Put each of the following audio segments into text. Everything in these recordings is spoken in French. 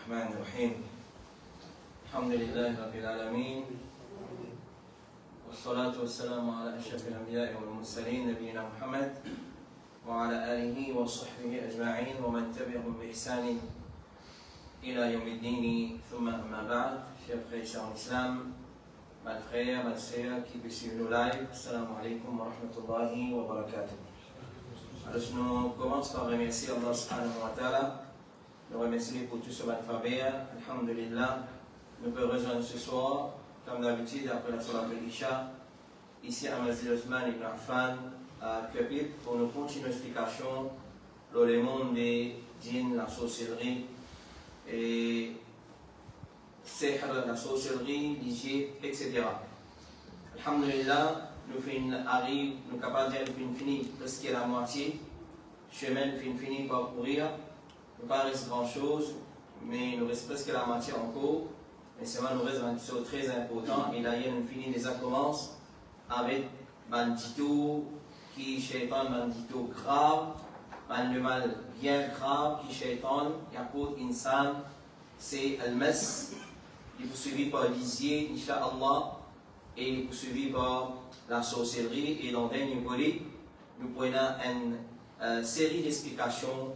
الرحمن الرحيم. الحمد لله رب العالمين، والصلاة والسلام على أشرف الأنبياء والمرسلين نبينا محمد وعلى آله وصحبه أجمعين ومن تبعهم بإحسان إلى يوم الدين. ثم أما بعد. Chers frères et sœurs en islam, mes frères, mes sœurs qui peuvent suivre nos lives, assalamu alaikum wa rahmatullahi wa barakatuh. Alors, nous commençons par remercier Allah subhanahu wa ta'ala. Nous remercions pour tout ce alphabet. Alhamdulillah. Nous pouvons rejoindre ce soir, comme d'habitude, après la Salat al-Isha, ici à Masjid Othman ibn Affan, à Kepit, pour nous continuer l'explication dans le monde des djinns, la sorcellerie, et sihr, la sorcellerie, l'hygiène, etc. Alhamdulillah, nous arrivons, nous sommes capables de finir presque la moitié, chemin, nous finir par courir. Il ne reste pas grand chose, mais il nous reste presque la moitié encore. Mais seulement nous reste une chose très importante. Et d'ailleurs, nous finissons déjà commence avec bandito qui shaitan, bandito grave, le mal bien grave qui shaitan, yakut insan, c'est al-mas. Il est suivi par l'isier, incha'Allah, et il est suivi par la sorcellerie. Et dans le dernier volet, nous prenons une série d'explications.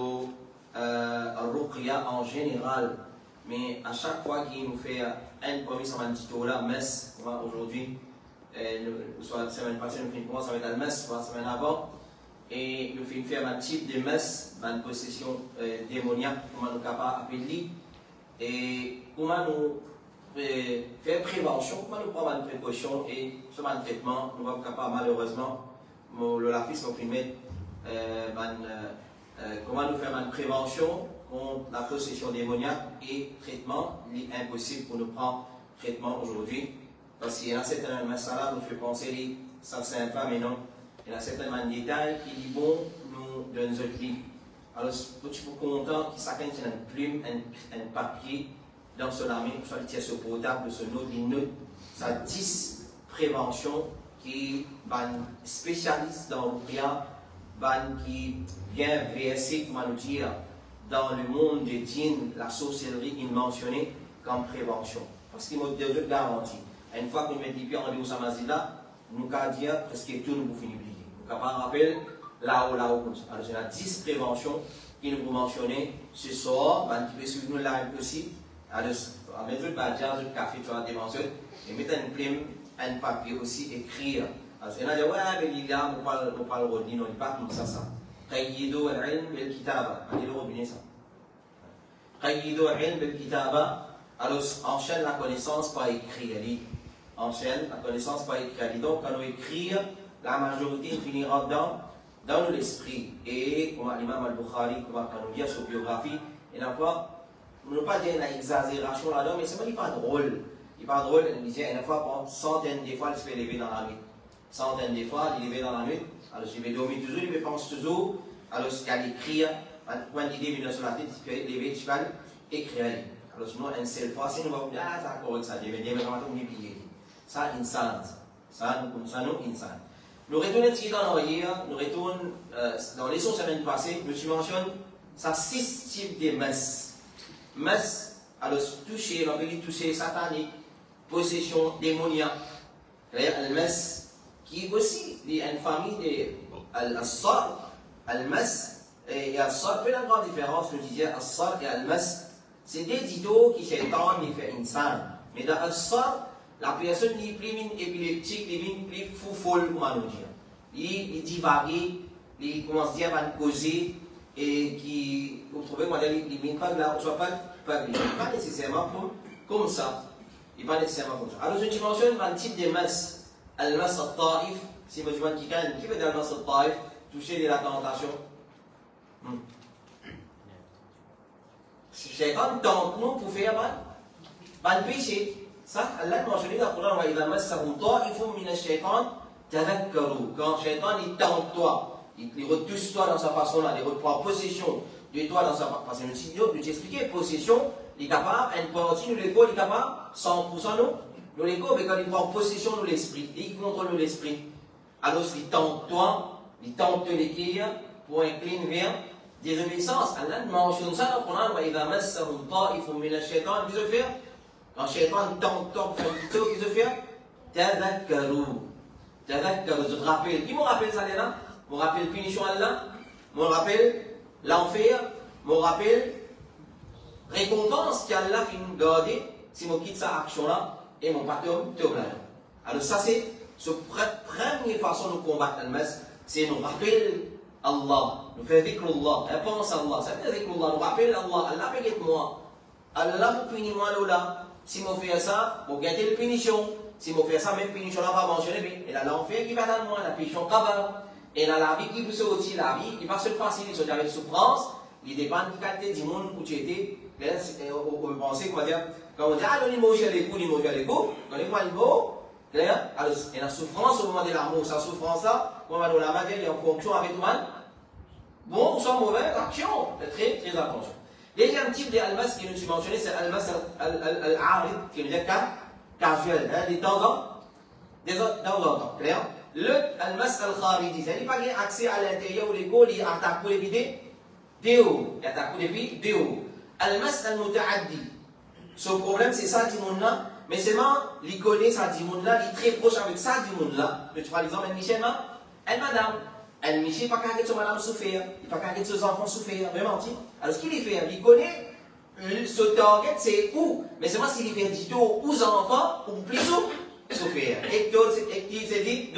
Ruqya en général, mais à chaque fois qu'il nous fait un premier samantito là, mess, aujourd'hui, soit la semaine passée, nous commence avec le mess, soit la semaine avant, et nous faisons faire un type de mess, une possession démoniaque, comment nous capables d'appeler, et comment nous faire prévention, comment nous prendre une précaution, et sur un traitement, nous sommes capables malheureusement, le lafis nous fait comment nous faire une prévention contre la possession démoniaque et traitement. Il est impossible pour nous prendre traitement aujourd'hui. Parce qu'il y a certains masala nous fait penser ça c'est un pas, mais non. Il y a certains détails qui disent bon, nous donnons notre vie. Alors, tu peux content que chacun ait une plume, un papier dans son ami, soit il tient ce portable, ce note, ça 10 prévention qui est un spécialiste dans le prière, qui vient verser, comment nous dire, dans le monde des djinns, la sorcellerie, il mentionnait comme prévention. Parce qu'il m'a deux garanties. Une fois que nous mettons les pieds en dehors de là, nous pouvons dire presque tout nous pouvons finir oublier. Nous pouvons rappeler là-haut, comme ça. Alors, il y a 10 préventions qui nous mentionner ce soir, qui peut suivre nous live aussi. Alors, à mettre le badger, le café, tu vas dépenser, et mettre une plume, un papier aussi, écrire. Alors, il y a des gens qui disent, on parle de l'île, on ne dit pas comme ça. Qayyidu al-ilm bil-kitaba. On dit le robinet ça. Qayyidu al-ilm bil-kitaba. Alors, enchaîne la connaissance par écrit. Enchaîne la connaissance par écrit. Donc, quand on écrit, la majorité finira dans l'esprit. Et, comme l'imam al-Bukhari, comme on dit sur biographie, il n'a pas, on ne pas dire une exagération là-dedans, mais c'est pas drôle. Il n'est pas drôle, il dit une fois, centaines de fois, il se fait lever dans la nuit. Centaines de fois, il est levé dans la nuit. Alors, je vais dormir toujours, je vais penser toujours. Alors, il y a l'écrire, quand l'idée vient sur la tête, il peut lever, tu vas écrire. Alors, sinon, une seule fois, si nous allons dire, ah, c'est correct, ça, je vais dire, mais comment on oublie. Ça, insane. Ça, nous, insane. Nous retournons dans l'arrière, nous retournons dans les semaines passées, je mentionne, ça 6 types de messes. Messes, alors, toucher, on peut toucher satanique, possession démoniaque. Le mess, qui aussi il y a une famille de Al-Sar, Al-Mas, et Al-Sar, peu la grande différence, je disais Al-Sar et Al-Mas, c'est des ditos qui shaitan qui fait insane. Mais dans Al-Sar, la personne est plus épileptique, est plus fou-folle, comment nous dire. Il divague, il commence à dire, à causer, et qui, vous trouvez, moi, il ne pas là, soit pas nécessairement comme ça. Il n'est pas nécessairement comme ça. Alors, je mentionne un type de mas. Al-mas al-ta'if, si vous demandez qui veut dire al-mas al-ta'if, toucher de la tentation. Shaitan tente nous pour faire un péché. Ça, Allah mentionné dans le Coran, wa idha massahu ta'ifun min ash-shaytan tadhakkaru. Quand Shaitan il tente toi, il retouche toi dans sa façon là, il reprend possession de toi dans sa façon. Parce que nous t'expliquer possession, il est capable, une partie de l'ego, il est capable, 100% nous. Nous l'ego, mais quand il prend possession de l'esprit, il contrôle l'esprit. Alors il tente toi, il tente de l'écrire pour incliner vers désobéissance. Allah mentionne ça dans le Coran. وَإِذَا مَسَّهُمْ طَائِفٌ مِنَ الشَّيْطَانِ. Qu'est-ce qu'il fait? Quand le shaitan tente, fait un petit tour, qu'est-ce qu'il fait? Tadakkaru. Tadakkaru. Je te rappelle. Qui me rappelle ça, là? Me rappelle punition Allah? Me rappelle l'enfer? Me rappelle récompense qu'Allah fait nous garder si on quitte sa action-là et mon patron te blâme. Alors ça c'est la première façon de combattre al-mas, c'est nous rappeler Allah, nous faire dhikrullah, pense à Allah, ça veut dire dhikrullah, nous rappeler Allah, Allah peut être moi, Allah pour punir moi là, si on fait ça, on gagne la punition, si on fait ça, même punition là va mentionner, et là l'enfer qui va dans moi, la punition kabar, et là la vie qui peut sortir, la vie qui va se facile, il sortir avec souffrance, il dépend de la qualité du monde où tu étais, on peut penser, comment dire, quand on dit, ah, on est mauvais à l'écoute, on est pas niveau, alors, il y a la souffrance au moment de l'amour, sa souffrance là, on va dans la main, il y a en fonction avec toi, bon ou soit mauvais, action, très, très attention. Deuxième type d'almas qui nous mentionné, c'est almas al-arid, qui veut dire casuel, de temps en temps, clair? Le almas al-kharidi, c'est-à-dire pas qu'il y a accès à l'intérieur ou l'égo, il attaque les vidéos, il attaque les vidéos. Almas al-muta'addi. Son problème, c'est ça, Dimoun-là. Mais seulement, il connaît ça, Dimoun-là, il est très proche avec ça, Dimoun-là. Tu prends l'exemple, Michel, elle madame. Elle Michel, pas qu'à son madame souffrir. Il pas qu'à ses enfants souffrir. Mais menti. Alors, ce qu'il fait, il connaît, ce target, c'est où. Mais seulement, s'il fait du tout aux enfants, ou plus où, souffrir. Et qui s'est dit,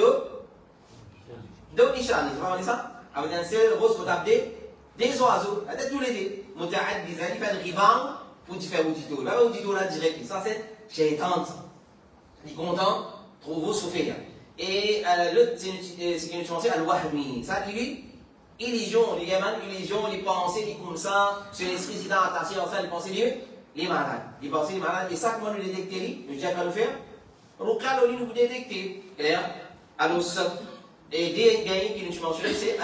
de Nishan, vous voyez ça? Avec un seul rose pour taper des oiseaux. Peut-être tous les deux. Muta'ad, il fait un rebound pour faire audito. Là, audito là direct. Ça, c'est shaitan. Il est content, trouve vous souffrir. Et l'autre, c'est qui nous change, al-wahmi. Ça, lui, illusion, les gamins, illusion, les pensées, les comme ça, sur l'esprit, c'est attaché dans ça, les pensées, les malades. Les pensées, les malades. Et ça, comment nous détecter, nous disons qu'à nous faire, Ruqya, nous détecter. Clair? Alors, ça. Et des gagnants qui nous mentionnent, c'est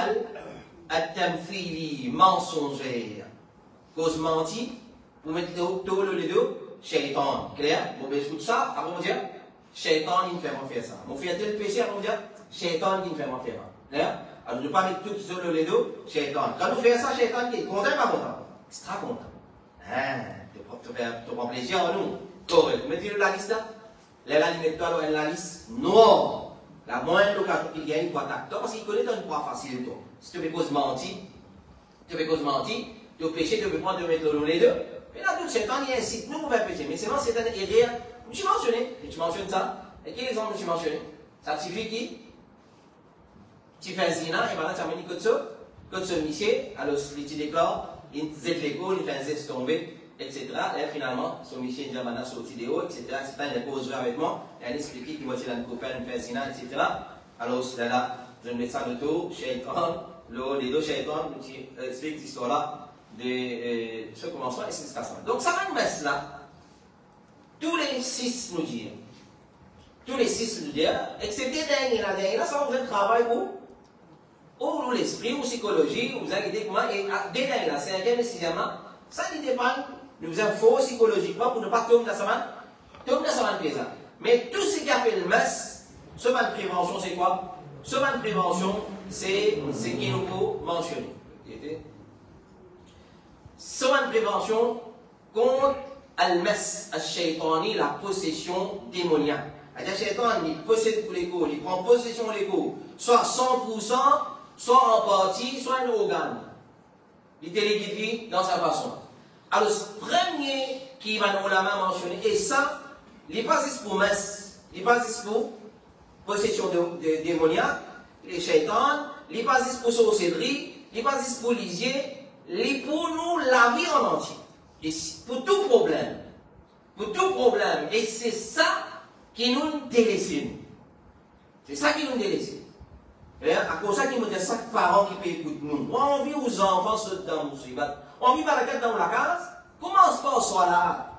al-tamfili, mensongère. Cause menti, vous mettez tout le deux, shaitan. Clair? Bon, ben, écoute ça, après on dit, shaitan, il me fait faire ça. Mon fait tel péché, après on dit, shaitan, il me fait faire ça. Clair? Alors, ne pas mettre tout sur le deux, shaitan. Quand nous faisons ça, shaitan, il est content, pas content? Extra content. Hein? Tu prends plaisir à nous. Correct. Vous mettez la liste là? Là, il met toi dans la liste noire. La moindre occasion qu'il gagne, il doit attaquer. Parce qu'il connaît une proie facile, toi. Si tu fais cause mentir, tu peux pécher, tu peux prendre, tu peux mettre le les deux. Mais là, tout le temps, il incite, nous pouvons pécher. Mais c'est bon, c'est un erreur. Tu mentionnes ça. Et quel exemple tu mentionnes? Ça suffit qui? Tu fais un zina, et maintenant, tu as mis que ce monsieur, alors, il te déclare, il zèle l'écho, il fait un zeste tombé, etc. Et finalement, ce monsieur, il dit, maintenant, sorti de haut, etc. C'est un cause avec moi, et il explique qu'il va dire à un copain, il fait un zina, etc. Alors, c'est là, je mets ça de tout, shaitan, les deux shaitans, qui expliquent cette histoire-là. De ce commencement et c'est ça. Donc ça va nous mettre là, tous les six nous dire, excepté dernier, ça va vous travail ou l'esprit, ou psychologie, ou vous avez comment, et dernier là, cinquième et sixièmement, ça dépend, nous faisons faux psychologiquement pour ne pas tomber dans sa main présent. Mais tout ce qui appelle mess, ce ban de prévention, c'est quoi? Ce ban de prévention, c'est ce qu'il nous faut mentionner. Soin de prévention contre al-mas al-shaytani, la possession démoniaque. Le shaitan, il possède pour l'ego, il prend possession de l'ego, soit 100%, soit en partie, soit un organe. Il téléguide dans sa façon. Alors, ce premier qui va nous la main mentionner, et ça, il n'est pas juste pour mas, il n'est pas juste pour possession démoniaque, les shaitans, il n'est pas juste pour sorcellerie, il n'est pas juste pour lisier, les pour nous la vie en entier. Et pour tout problème. Et c'est ça qui nous délaisse. C'est ça qui nous délaisse. À cause de ça, qui nous dit chaque parent qui peut écouter nous. On vit aux enfants dans le musibat. On vit par la tête dans la case. Commence pas, sois là.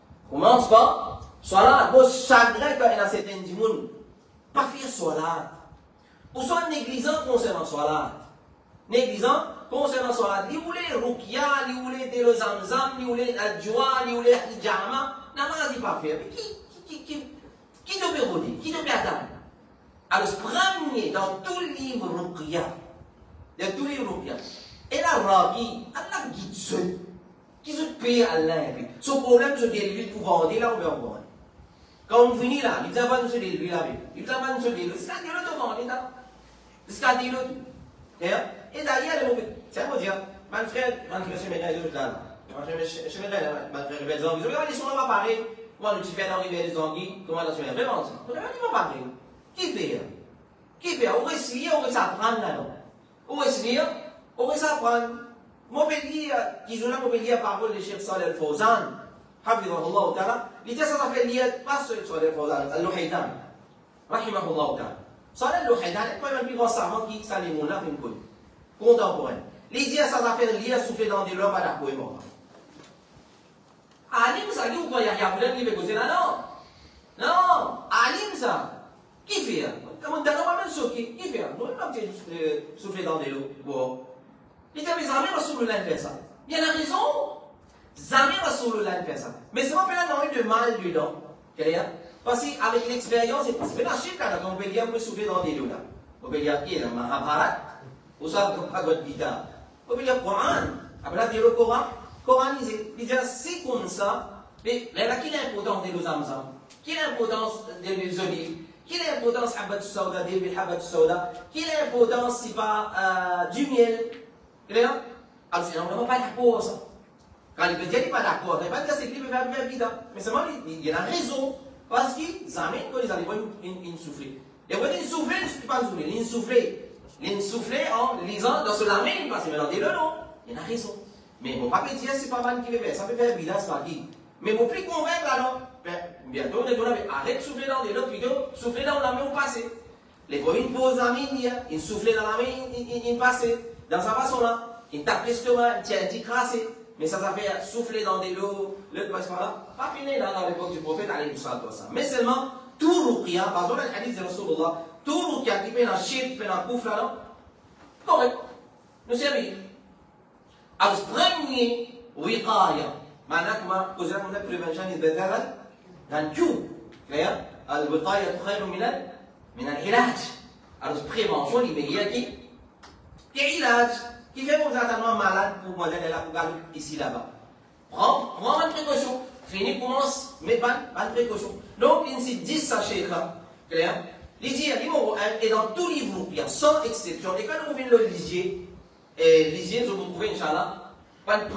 Sois là. Pour chagrin quand il y a certains du monde. Pas faire sois là. Ou soit négligent concernant sois là. Négligent concernant solat, li voulait ruqya, li voulait le zamzam, li voulait adjoua, li voulait hijama, namaz il pas faire. Qui te peut redire? Qui te peut attendre? Alors, premier dans tout livre ruqya, Et la ragi, Allah guide ceux qui se payent à Allah. Son problème, c'est de lui pour vendre là ou bien vendre. Quand on finit là, il va nous se déluer là. Il va nous se déluer. C'est ce qu'il a demandé là. C'est ce qu'il a dit. Et d'ailleurs, c'est à dire, mon frère, je me dis là. Je me dis, mon frère, ils sont là pareil. Comment tu fais dans les anguilles? Comment tu fais vraiment ça? On va pas parler. Qui fait? Qui fait? On va essayer, on va s'apprendre là. On va essayer, on va s'apprendre. Mon pays, qui joue là, mon pays, parole de Cheikh Saleh Al-Fawzan. Hafidhahullah ta'ala. L'idée, ça fait lié, pas sur Saleh Al-Fawzan, Al-Luhaydan. Rahimahullah ta'ala. Saleh Al-Luhaydan, c'est pas un plus grand savant qui s'allie mon âme, une contemporain. L'idée, ça fait lié, souffler dans des lois, pas d'accord et mort. Alim ça, qui vous croyez qu'il y a un problème qui veut causer là? Non! Non! Alim ça! Qui fait? Comme on dit, qui fait? Nous, on va souffler dans des lots. Bon. Il dit, mais Zami Rasulullah fait ça. Il y a la raison. Zami Rasulullah fait ça. Mais c'est pas plein de mal dedans. Parce qu'avec l'expérience, c'est possible. Maintenant, chez Kana, on peut dire, on peut souffler dans des lots là. On peut dire, qui est le Mahabharat? Ou ça, comme Bhagavad Gita. On peut dire, Coran. Après, dire le Coran. Coranisé. Il dit, c'est comme ça. Mais là, quelle est l'importance des Zamzam? Quelle est l'importance des olives? Quelle est l'importance de Habbat Sauda, des Habbat Sauda? Quelle est l'importance, si pas, du miel? Alors, c'est vraiment pas d'accord, ça. Quand il peut dire qu'il n'est pas d'accord, il ne va pas dire que c'est qu'il peut faire bien. Mais seulement, il y a raison. Parce qu'ils amènent quand ils arrivent une soufflée. Et quand ils soufflent, ce n'est pas une soufflée, une soufflée. Une soufflée en lisant dans ce lamine, parce que dans des non. Il y a raison. Mais mon papa dit, c'est pas mal qui veut faire, ça peut faire bien, c'est pas qui. Mais mon plus convaincre alors, bientôt, arrête de souffler dans des lots, plutôt, souffler dans la main ou passer. Les voyous, ils posent la main, ils soufflent dans la main, ils passent. Dans sa façon là, ils tapent l'estomac, ils tiennent, ils crassent. Mais ça fait souffler dans des lots, le passe par là. Pas fini là dans l'époque du prophète, allez, tout ça. Mais seulement, tout ruqya, par exemple, le hadith de Rasulullah, tout ruqya qui fait un shirk, fait un kouf là, non? Correct. Nous servir. Alors, premier, wiqaya. Maintenant, comment causer la prévention de bétail dans tout. Clair? Al-wiqaya khayru min al-ilaj. Alors, prévention, il y a qui est ilaj, qui fait que vous êtes tellement malade pour moi d'aller là pour garder ici là-bas. Prends une précaution. Fini, commence, mais pas de précaution. Donc, il y a 10 sachets là. Clair? Lisier, numéro 1, et dans tous les livres, il y a sans exception. Et quand vous venez le lisier, je vous trouve, Inch'Allah, pas de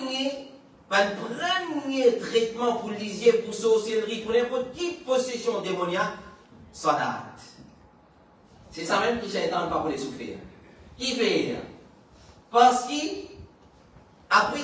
premier traitement pour lisier, pour sorcellerie, pour n'importe quelle possession démoniaque, salat. C'est ça même qui j'attends pas pour les souffrir. Qui fait? Parce que, après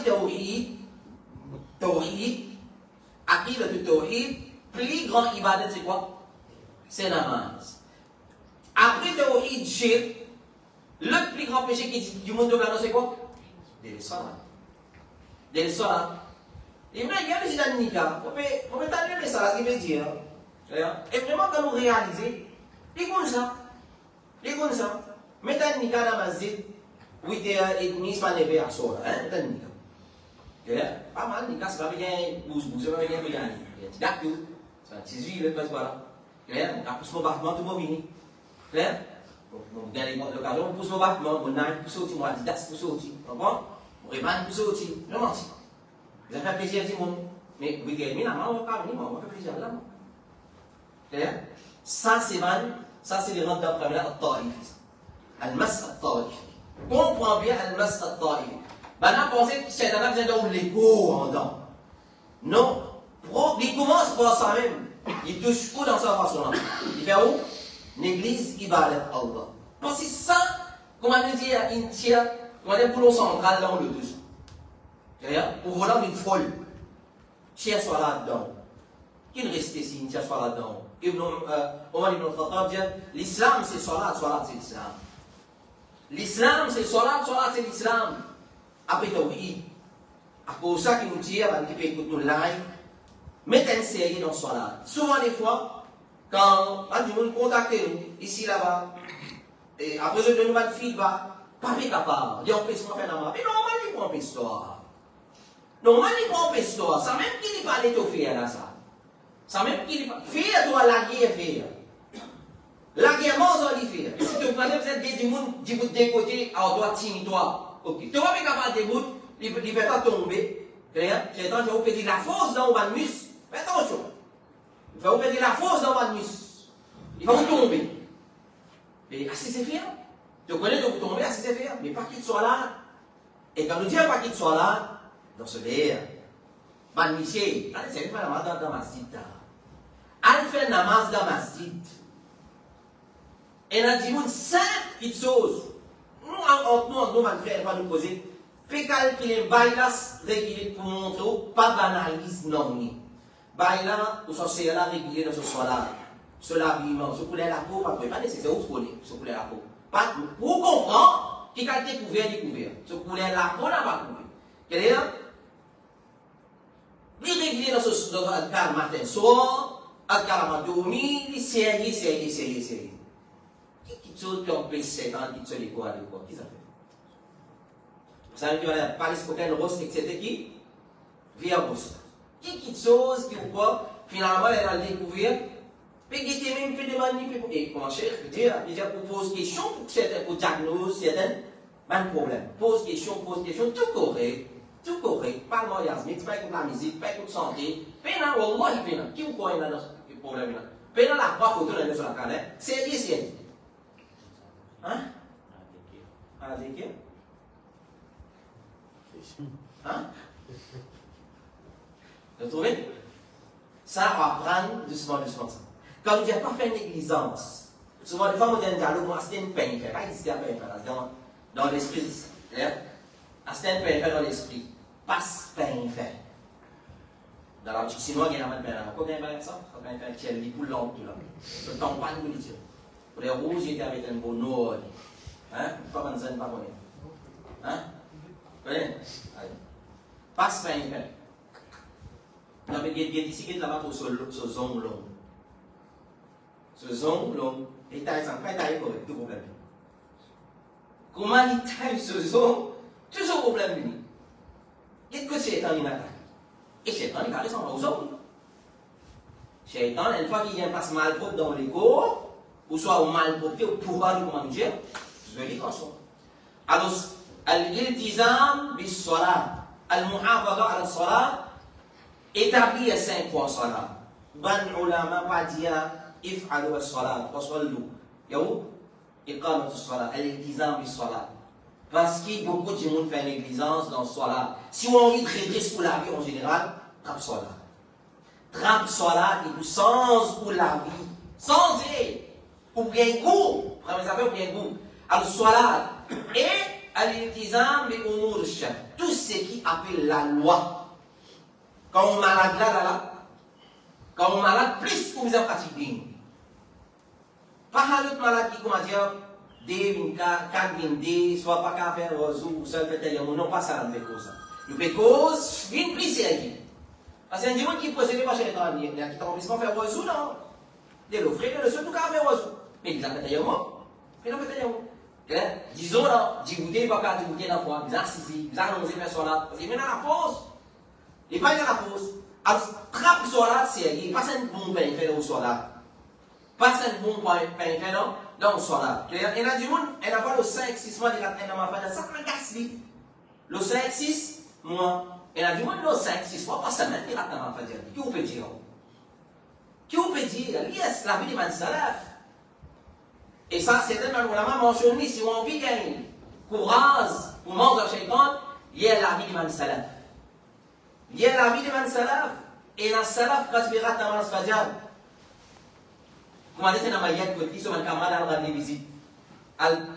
Tawhid, Aqida de Tawhid, plus grand ibadat, c'est quoi? C'est namaz. Après Tawhid, shirk, le plus grand péché du monde de blanc, c'est quoi? Des salats. Des salats. Et maintenant, il y a les idanikas. On peut t'amener les salats, il veut dire. Et vraiment, quand vous réalisez, les comme ça. Les comme ça. Mettez un nika dans la masjid, 8h30, c'est pas 9h à soir. Mettez un nika. Pas mal, nika, c'est pas bien, c'est pas bien, c'est d'accord. C'est un petit huile, pas voilà. Clair? On pousse mon battement, tout le monde vient. Clair? On gagne l'occasion, on pousse mon battement, on a pousse au-dessus, on a dit das pousse au-dessus. Comprends? On rémanne pousse au-dessus. Je menti. Vous avez fait plaisir à tout le monde. Mais 8h30, on va pas venir, on va faire plaisir là. Clair? Ça, c'est mal. Ça, c'est les rentes d'après là, al-Ta'if. Al-Mas al-Ta'if. Comprends bien Al-Mas al-Ta'if. Maintenant, pensez que c'est un besoin de l'écho en dedans. Non. Il commence par ça même. Il touche où dans sa façon là? Il fait où? L'église ibadat Allah. Parce que ça, comme on dit à Intia, comme on dit pour le central, là on le touche. Pour voler une folle. Tia soit là-dedans. Qu'il reste ici, Intia soit là-dedans. Omar ibn Khattab dit, l'islam c'est salat, salat c'est l'islam. L'islam c'est salat, salat c'est l'islam. Après Tawhid. Après ça qui nous dit, qui peut écouter nos live, mettez un série dans salat. Souvent des fois, quand du monde contacte nous, ici là-bas, et après je donne une fille, pas capable, il y a un peu de temps. Mais normalement, il prend un peu de temps. Normalement, il prend un peu de temps. Ça même qui n'est pas l'étoffer là, ça. Ça même qu'il n'est pas. Faire doit la guerre faire. La guerre, moi, on doit faire. Si tu prenez, vous êtes du monde, du côté, on doit tirer toi. ok. Tu vois, mais capable de gouttes, il peut pas tomber. J'ai entendu vous dire la force dans le mus. Mais attention. Il va vous dire la force dans le mus. Il va vous tomber. Mais assez c'est faire. Tu connais de vous tomber, assez c'est faire. Mais pas qu'il soit là. Et quand nous disons pas qu'il soit là, dans ce verre, man Michel, allez, c'est pas la namaz dans masjid. Allez faire namaz dans masjid. Et on a dit, cinq petites choses. Nous, on va nous poser. Pécal qui est bailas régulier pour montrer, pas d'analyse non. Baila, ou sont là régulier dans ce soir-là. Sur l'habillement, sur couleur la peau, pas nécessaire, où se couleur la peau. Pas pour comprendre, qui a découvert. Sur couleur la peau, n'a pas couvert. Quel est là? Il est régulier dans le cas matin soir, à la dormir, il série. Qui chose qui ont fait 7 ans, qui sont les quoi, qui ça fait? Ça veut dire que la Paris cocaine rose, etc. qui vient rose. Qui chose qui ou quoi, finalement, elle a découvert, puis qui était même fait des manipulations. Et comment cher, il pose question pour diagnostiquer certains, pas de problème. Pose question, tout correct. Pas le mariage, pas écouter la musique, pas écouter santé. Pena, wallah, pena. Qui ou quoi il a dans ce problème là? Pena la croix photo là sur la canne, c'est. Hein? Ah, c'est qui? Hein? Vous trouvez? Ça, on va prendre doucement ça. Quand vous n'avez pas fait négligence, souvent les femmes ont dit dialogue, moi c'est une peine, il ne fait pas exister à peine dans l'esprit. C'est une peine dans l'esprit. Passe peine fait. Dans la petite chinoise, il y a un peine. Pourquoi il y a ça? Il y a un peine qui est le plus long tout là. Le temps pas de vous dire. Pour les rouges, il était avec un bon nord. Hein? Pas de pas connaître. Hein? Allez. Passe peine fait. Non, mais il y a ici qui est là-bas pour ce zone long. Ce zone long, il taille ça, pas taille correct, tout problème. Comment il taille ce zone, tout ce problème. Qu'est-ce que c'est un attaque? Et c'est un carré sans aux zone. Shaitan, une fois qu'il vient passer mal propre dans les corps, ou soit au mal propre, au pouvoir du commander, je vais dire comme ça. Alors, al-iltizam bis-salat, al-muhafaza ala-salat, établir 5 fois salat. Ban ulama pas dire if'alu as-salat wa sallu. Yo, iqamat as-salat, al-iltizam bis-salat. Parce que beaucoup de gens font négligence dans le salat. Si on a envie de redresser pour la vie en général, trappe salat. Trappe salat et tout sens pour la vie. Sans pour bien goût. Premier affaire pour bien goût. Alors salat et al-iltizam bi-umur ash-shar. Tout ce qui appelle la loi. Quand on est malade là, quand on est malade, plus vous en pratiquez. Pas un autre malade qui, comment dire, des 4 soit pas qu'à faire ou seul peut-être, non pas ça, on fait cause. Le fait cause, une plus sérieux. Parce qu'il y a des gens qui possèdent pas chez les gens, qui t'ont faire oiseau, non. Des l'offrir, le seul tout cas faire oiseau. Mais ils ont peut-être moi. Mais non, peut-être disons là, d'y pas qu'à d'y dans la foi, ils ont assisté, ils ont annoncé personne là, parce qu'il y a la force. Il pas dans la pause. Alors, trappe soit là, c'est il passe un bon pain fait au soit là. Passe un bon pain fait dans le soit là. Il y a du monde, elle a pas le 5-6 mois de la peine dans ma famille, ça me casse lui. Le 5-6 mois, elle a du monde le 5-6 mois, pas semaine, il a dans ma famille. Qui vous peut dire? Qui vous peut dire? Yes, la vie de man salaf. Et ça, c'est un on a mentionné, si on vit gagner courage pour manger un shaitan, il y a la vie de man salaf. Il y a la vie de man salaf et la salaf rasbirat dans le fajr. Comment dire dans ma yad que sont un camarade à la visite al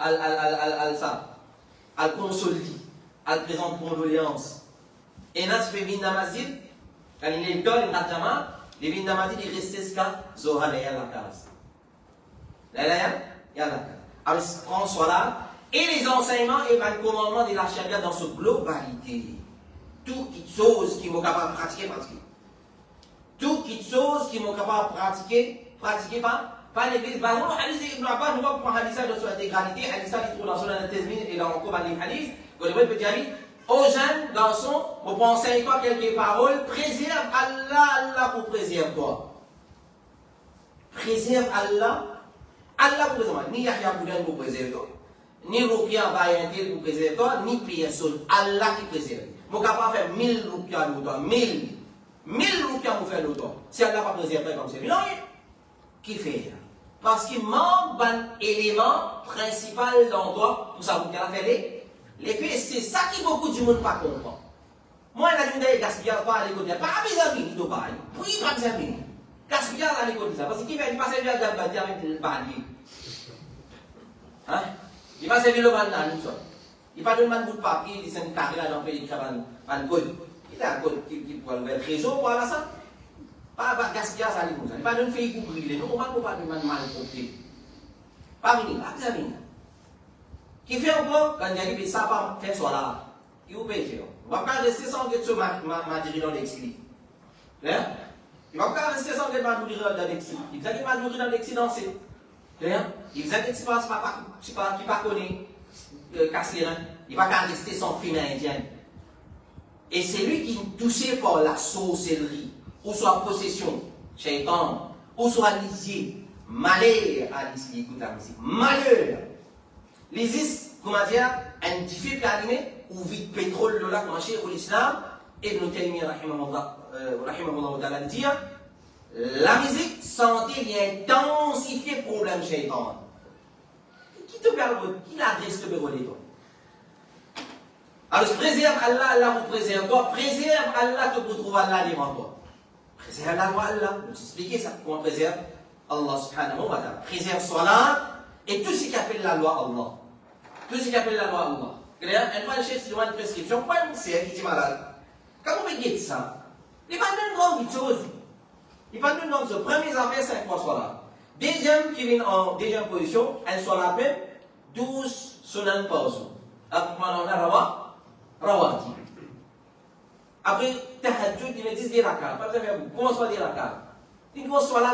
consoli al présente condoléances et nas be vin namazid quand il est dans le ratama les vin namazid il reste jusqu'à zohar la casa la casa alors prend soit là et les enseignements et le commandement de la charia dans sa globalité. Toutes les choses qui sont capables de pratiquer. Toutes les choses qui sont capables de pratiquer pas l'église. Par exemple, hadith Ibn Abbas, nous allons prendre hadith de son intégralité, hadith qui trouve dans son Al-Tazmin et dans le Coran des hadiths. Quand je peux dire, aux jeunes garçons, vous pensez quoi quelques paroles, préserve Allah pour préserver toi. Préserve Allah pour préserver. Ni Yahya pour préserver toi. ni rupiah bayar pour préserver toi, ni personne. Allah qui préserve. Je suis capable de faire 1000 rupiah l'autre. 1000 rupiah pour faire l'autre. Si Allah pas préservé comme ça. Non, qui fait? Parce qu'il manque un élément principal dans toi pour savoir qu'elle a fait les faits. C'est ça qui beaucoup de monde pas comprend. Moi, je suis gaspillé pas à l'école. Pas besoin de venir, il pas besoin de venir. Gaspillé à l'école, parce qu'il fait passer bien avec le balier. Hein? Il va servir le bal là, nous sommes. Il va donner un bout de papier, il dit c'est une carré là dans le pays, il a un code. Il a un code qui peut le réseau, voilà ça. Pas gaspiller ça, il va donner un pays pour brûler. Nous, on va pas donner un mal porté. Pas venir, pas besoin de venir. Qui fait encore, quand il y a ça, pas faire ça là. Il vous paye. On ne va pas rester sans que ma dirigeant dans l'excès. Il ne va pas rester sans que ma dirigeant dans l'excès. Il va que ma dirigeant dans l'excès danser. Il va que tu ne pas connaître Cassirin. Il ne va pas rester sans film indien. Et c'est lui qui est touché par la sorcellerie, ou soit possession, shaitan, ou soit lisier, malheur à lisier, écoute la musique. Malheur. L'ISIS, comment dire, un diffé animé, ou vide pétrole de là, comme Cheikh l'Islam, Ibn Taymiyyah, rahimahullah ta'ala, dit, la musique santé vient intensifier le problème shaitan. Qui te permet, qui l'adresse le béron toi? Alors, préserve Allah, Allah vous préserve toi, préserve Allah, tu peux trouver Allah devant toi. Préserve la loi Allah, je vais t'expliquer ça, comment préserve Allah subhanahu wa ta'ala. Préserve salat et tout ce qui appelle la loi Allah. Tout ce qui appelle la loi Allah. Une fois, le chef, s'il doit une prescription, quoi, c'est qui est malade. Comment on peut dire ça? Il va donner une grande chose. Il va donner une grande chose. Premier affaire, 5 fois salat. Deuxième, qui vient en deuxième position, un salat même, 12 sunan par jour. Après, on a rawati. Après, tahajjud, il me dit 10 rakats. Pas besoin de faire beaucoup. Commence par 10 rakats. Il commence salat.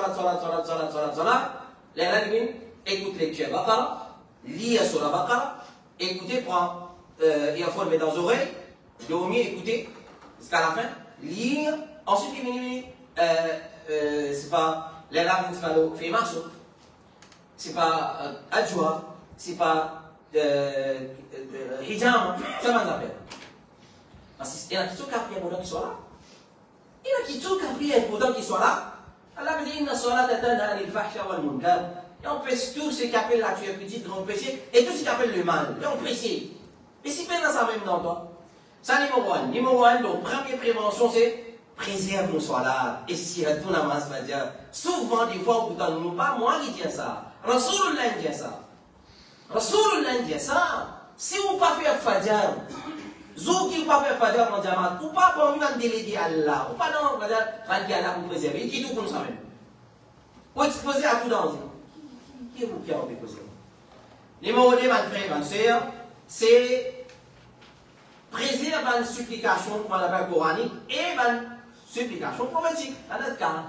Les gens écoute lecture Baqara, lis sur la Baqara, écoutez, prends, earphone, met dans les oreilles, dormir, écoutez, jusqu'à la fin, lire, ensuite il vient, c'est pas, les larmes, c'est pas le fait marceau, c'est pas adjoua, c'est pas hijama, ça m'a appelé. Parce qu'il y en a qui sont capables pour qu'ils soient là. Il y en a qui sont capables pour qu'ils soient là. Allah me dit, inna salat tanha anil fahsha wal munkar. Et on pèse tout ce qui appelle la tuerie petite, grand péché, et tout ce qui appelle le mal. Et on précise. Et si maintenant ça même dans toi. Ça, numéro 1. Numéro 1, donc, première prévention, c'est préserve nos salat. Et si à tout namaz va dire, souvent, des fois, au bout d'un nous, pas moi qui tiens ça. Rasulullah dit ça. Rasulullah dit ça. Si vous ne pouvez pas faire fadjar, Zou qui ne pas faire fadjar en diamant, ou pas pour nous déléguer à Allah, ou pas non, on va dire, Allah pour préserver, qui tout comme ça même. Ou exposer à tout dans qui est vous qui a exposé? Numéro 2, ma frère, ma soeur, c'est préserver une supplication, comme on l'appelle coranique, et une supplication prophétique, dans notre cas.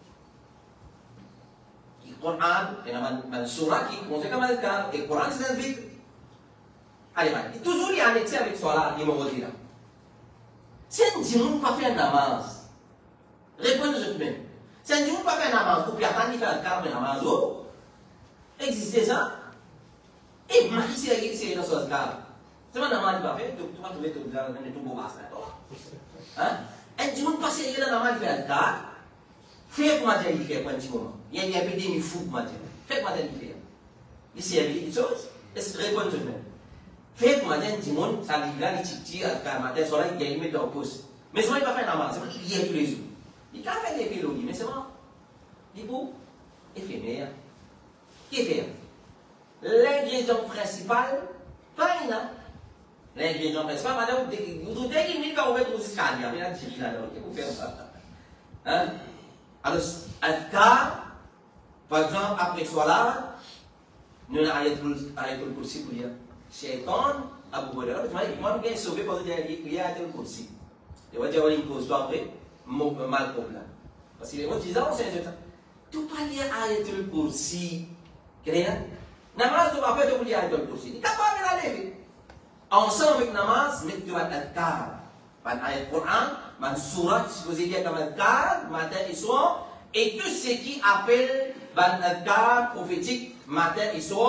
Le Coran, il y a une surah qui conseille comme notre cas, et le Coran, c'est un vide. Allez, toujours il y a un excès avec soi numéro 2 là. Si un dimanche ne pas faire un namaz, répondez-vous même. Si un dimanche ne pas faire un namaz, vous pouvez attendre de faire un quart de namaz, existe ça. Et Marie, c'est dans ce cas. C'est un namaz qui va faire, tu vas trouver tout le beau basse là. Un dimanche ne pas faire un namaz, faire un quart. Faites comment il fait pour un petit moment. Il y a une épidémie fou pour dire. Faites comment il fait. Ici, il y a une chose, répondez-vous même. Fait que maintenant, tout le monde, ça dit là, les petits, à matin, soit là, il y a une mettre dans le pouce. Mais souvent, il ne va pas faire namaz, c'est vrai qu'il y a tous les jours. Il peut faire des pélogies, mais c'est bon. Du coup, éphémère. Qu'est-ce qu'il fait? L'ingrédient principal, pas une. L'ingrédient principal, madame, dès qu'il met quand on met aux escaliers, il y a un petit là-dedans, qu'est-ce que vous faites ça? Alors, un cas, par exemple, après soit là, nous avons arrêté le kursi pour dire. Shaitan, Abu Hurairah, moi je suis sauvé parce qu'il y a un kursi. Il va dire une cause après, mal problème. Parce que les autres disent, c'est ça. Tu pas lié à un kursi. Clair? Namaz, tu vas faire de lier à un kursi. Il n'est capable de l'aller. Ensemble avec namaz, mais tu vas être calme. Par ayat Coran, par surah, si vous avez comme un calme, matin et soir, et tout ce qui appelle par un calme prophétique, matin et soir,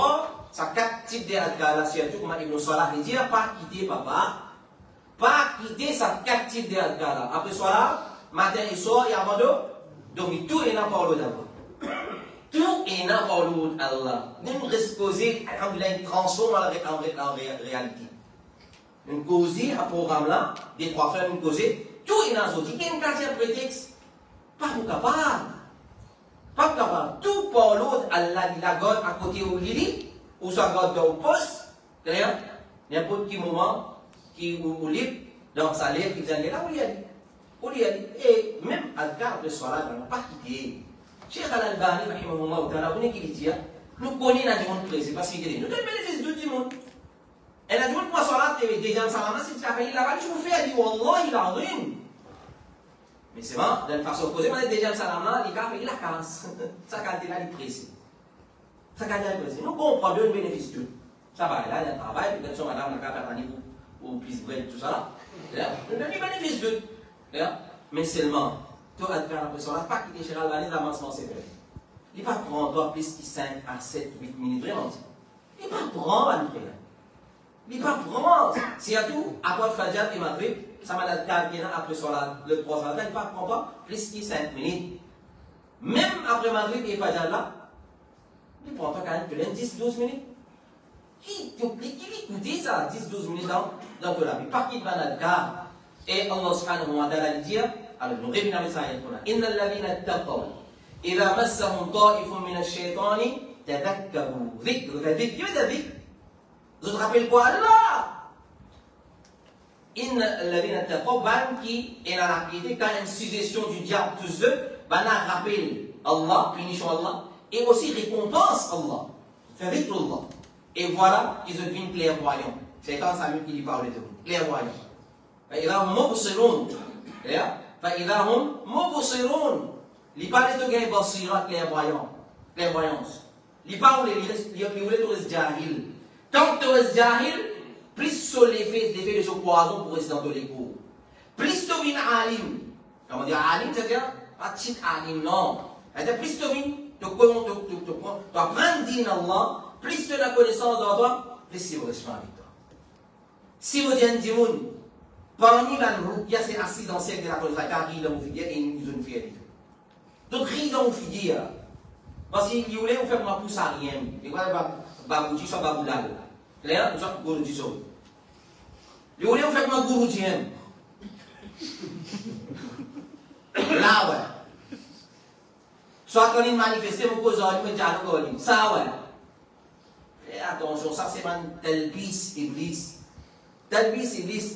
ça 4 types d'adhkar là, surtout comme Ibn Salah, il dit pas quitter papa, pas quitter ça 4 types d'adhkar là. Après soir, matin et soir, et avant de dormir, tout est dans parole d'Allah. Tout est dans parole d'Allah. Nous resposons, alhamdoulilah, une transforme en réalité. Une cause, un programme là, des 3 frères, une cause, tout est dans ce qui est un quartier prétexte. Pas capable. Pas capable. Tout par l'autre, Allah dit la God à côté où il dit, ou soit God au poste, d'ailleurs, n'importe quel moment, qui ou libre, dans sa lettre, qui dit là où il a dit. Où il a dit. Et même Adhkar, le soir là, on n'a pas quitté. Cheikh Al-Albani, rahimahullah ta'ala, vous qui dit, nous connaissons la monde précis, parce qu'il dit, nous avons bénéfice de tout le monde. Et la demande pour soir là, déjà, salam, si tu as fait la je vous fais, elle dit, Wallah, il a rien. Mais c'est bon, d'une façon opposée, on est déjà salam là, il a fait la casse. Ça, quand il a dit précis. Ça, quand il a dit précis. Nous comprenons le bénéfice de tout. Ça va, là, il y a un travail, peut-être que madame n'a pas fait ou plus bread, tout ça là. Nous donnons le bénéfice de tout. Mais seulement, toi, à faire la pression là, pas quitter chez Al-Bani, l'avancement, c'est vrai. Il ne va pas prendre plus que 5 à 7, 8 minutes, vraiment. Il ne va pas prendre à nous faire. Il ne va pas prendre. C'est à tout, après Fajr et Maghrib, ça m'a dit après le 3 il ne va pas prendre plus que 5 minutes. Même après Maghrib et Fajr là, il prend quand même 10-12 minutes. Qui écoute ça, 10-12 minutes dans la vie? Pas qui va dans le cas. Et Allah subhanahu wa ta'ala dit, alors nous revenons à ça. Inna alladhina ittaqaw, idha massahum ta'ifun min ash-shaytani, tadhakkaru. Dhikr, vous vous rappelez quoi? Allah! Inna alladhina ittaqaw, qui est dans la piété, quand il y a une suggestion du diable, tous deux, ben on rappelle Allah, punition Allah, et aussi récompense Allah. Fait dhikr Allah. Et voilà qu'ils deviennent clairvoyants. C'est quand Samuel qui lui parle de vous. Clairvoyants. فإذا هم مبصرون. فإذا هم مبصرون. Il parle de gars basira clairvoyant. Clairvoyance. Il parle de les jahil. Tant que les jahil, plus sur l'effet de jeux poison pour rester dans les cours. Plus tu viens alim. Comment dire alim, c'est-à-dire pas petit alim, non. C'est-à-dire plus tu viens, tu apprends Allah. Plus tu as la connaissance de toi, plus c'est votre avec toi. Si vous dites un monde, parmi les ruqya, c'est accidentiel de la connaissance, car il a une figure et ils ont une figure. Donc, il a une figure. Parce qu'il voulait vous faire ma pousse à rien. Et voilà, babouji, soit baboulal. Clair, nous sommes gourouji. Il voulait vous faire ma gourouji. Là, ouais. Soit quand il manifeste, vous posez un peu de dialogue, ça, ouais. Et attention, ça c'est un talbis iblis. Talbis iblis,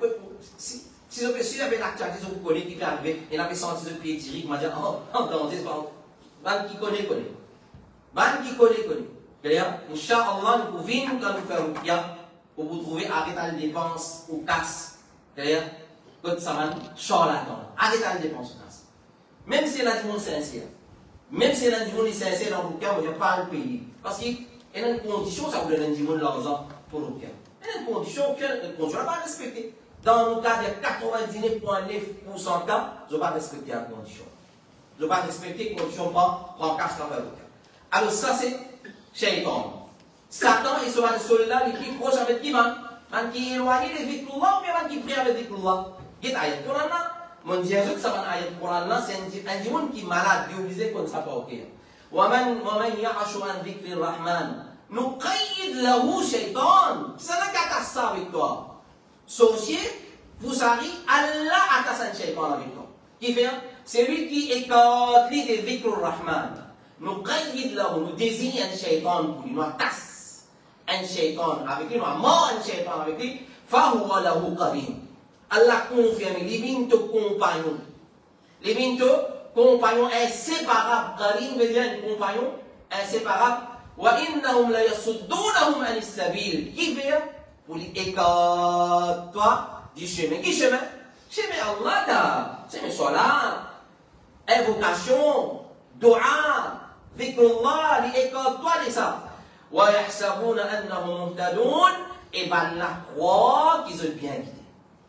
si vous avez l'actualité, vous connaissez qui peut arriver, et vous avez senti ce pied tiré, vous allez dire, oh, non, c'est pas bon. Qui connaît. Ban qui connaît. D'ailleurs, Inch'Allah, nous pouvons quand nous faire ruqya, pour vous trouver arrêter les dépenses ou casse. D'ailleurs, quand ça va, charlatan. Arrêter les dépenses ou casse. Même si la demande est sincère, même si la demande est sincère dans le ruqya, vous n'avez pas à le payer. Parce que il y a une condition, ça vous donne un dimanche de l'argent pour le cas. Il y a une condition que je ne vais pas respecter. Dans le cas de 99,9% cas, je ne vais pas respecter la condition. Je ne vais pas respecter la condition pour casse dans le cas. Alors ça c'est Shaitan. Satan est sur un soldat qui est proche avec qui man qui est éloigné des dhikrullah ou bien qui prie avec dhikrullah. Il y a ayat Coran là. Mon Dieu, que ça va ayat Coran là, c'est un dimanche qui est malade, qui est obligé qu'on ne soit pas ok. ومن يعش عن ذكر الرحمن نقيد له شيطان. Ça n'a qu'à casser avec toi. Sorcier, vous arrivez, Allah a cassé un shaitan avec toi. Qui fait? C'est lui qui écarte les dhikr rahman. نقيد له, nous désigne un shaitan pour lui, nous casse un shaitan avec lui, nous mort un shaitan avec lui. فهو له قرين. Allah confirme, les vingt compagnons. Les vingt compagnon inséparable, Karim veut dire un compagnon inséparable. Wa innahum la yasuddunahum anis sabil. Qui veut pour les écarter du chemin. Qui chemin? Chemin Allah là. Chemin salat, invocation, dua, dhikrullah, les écarter de ça. Wa yahsabuna annahum muhtadun. Et ben la croix qu'ils ont bien guidé.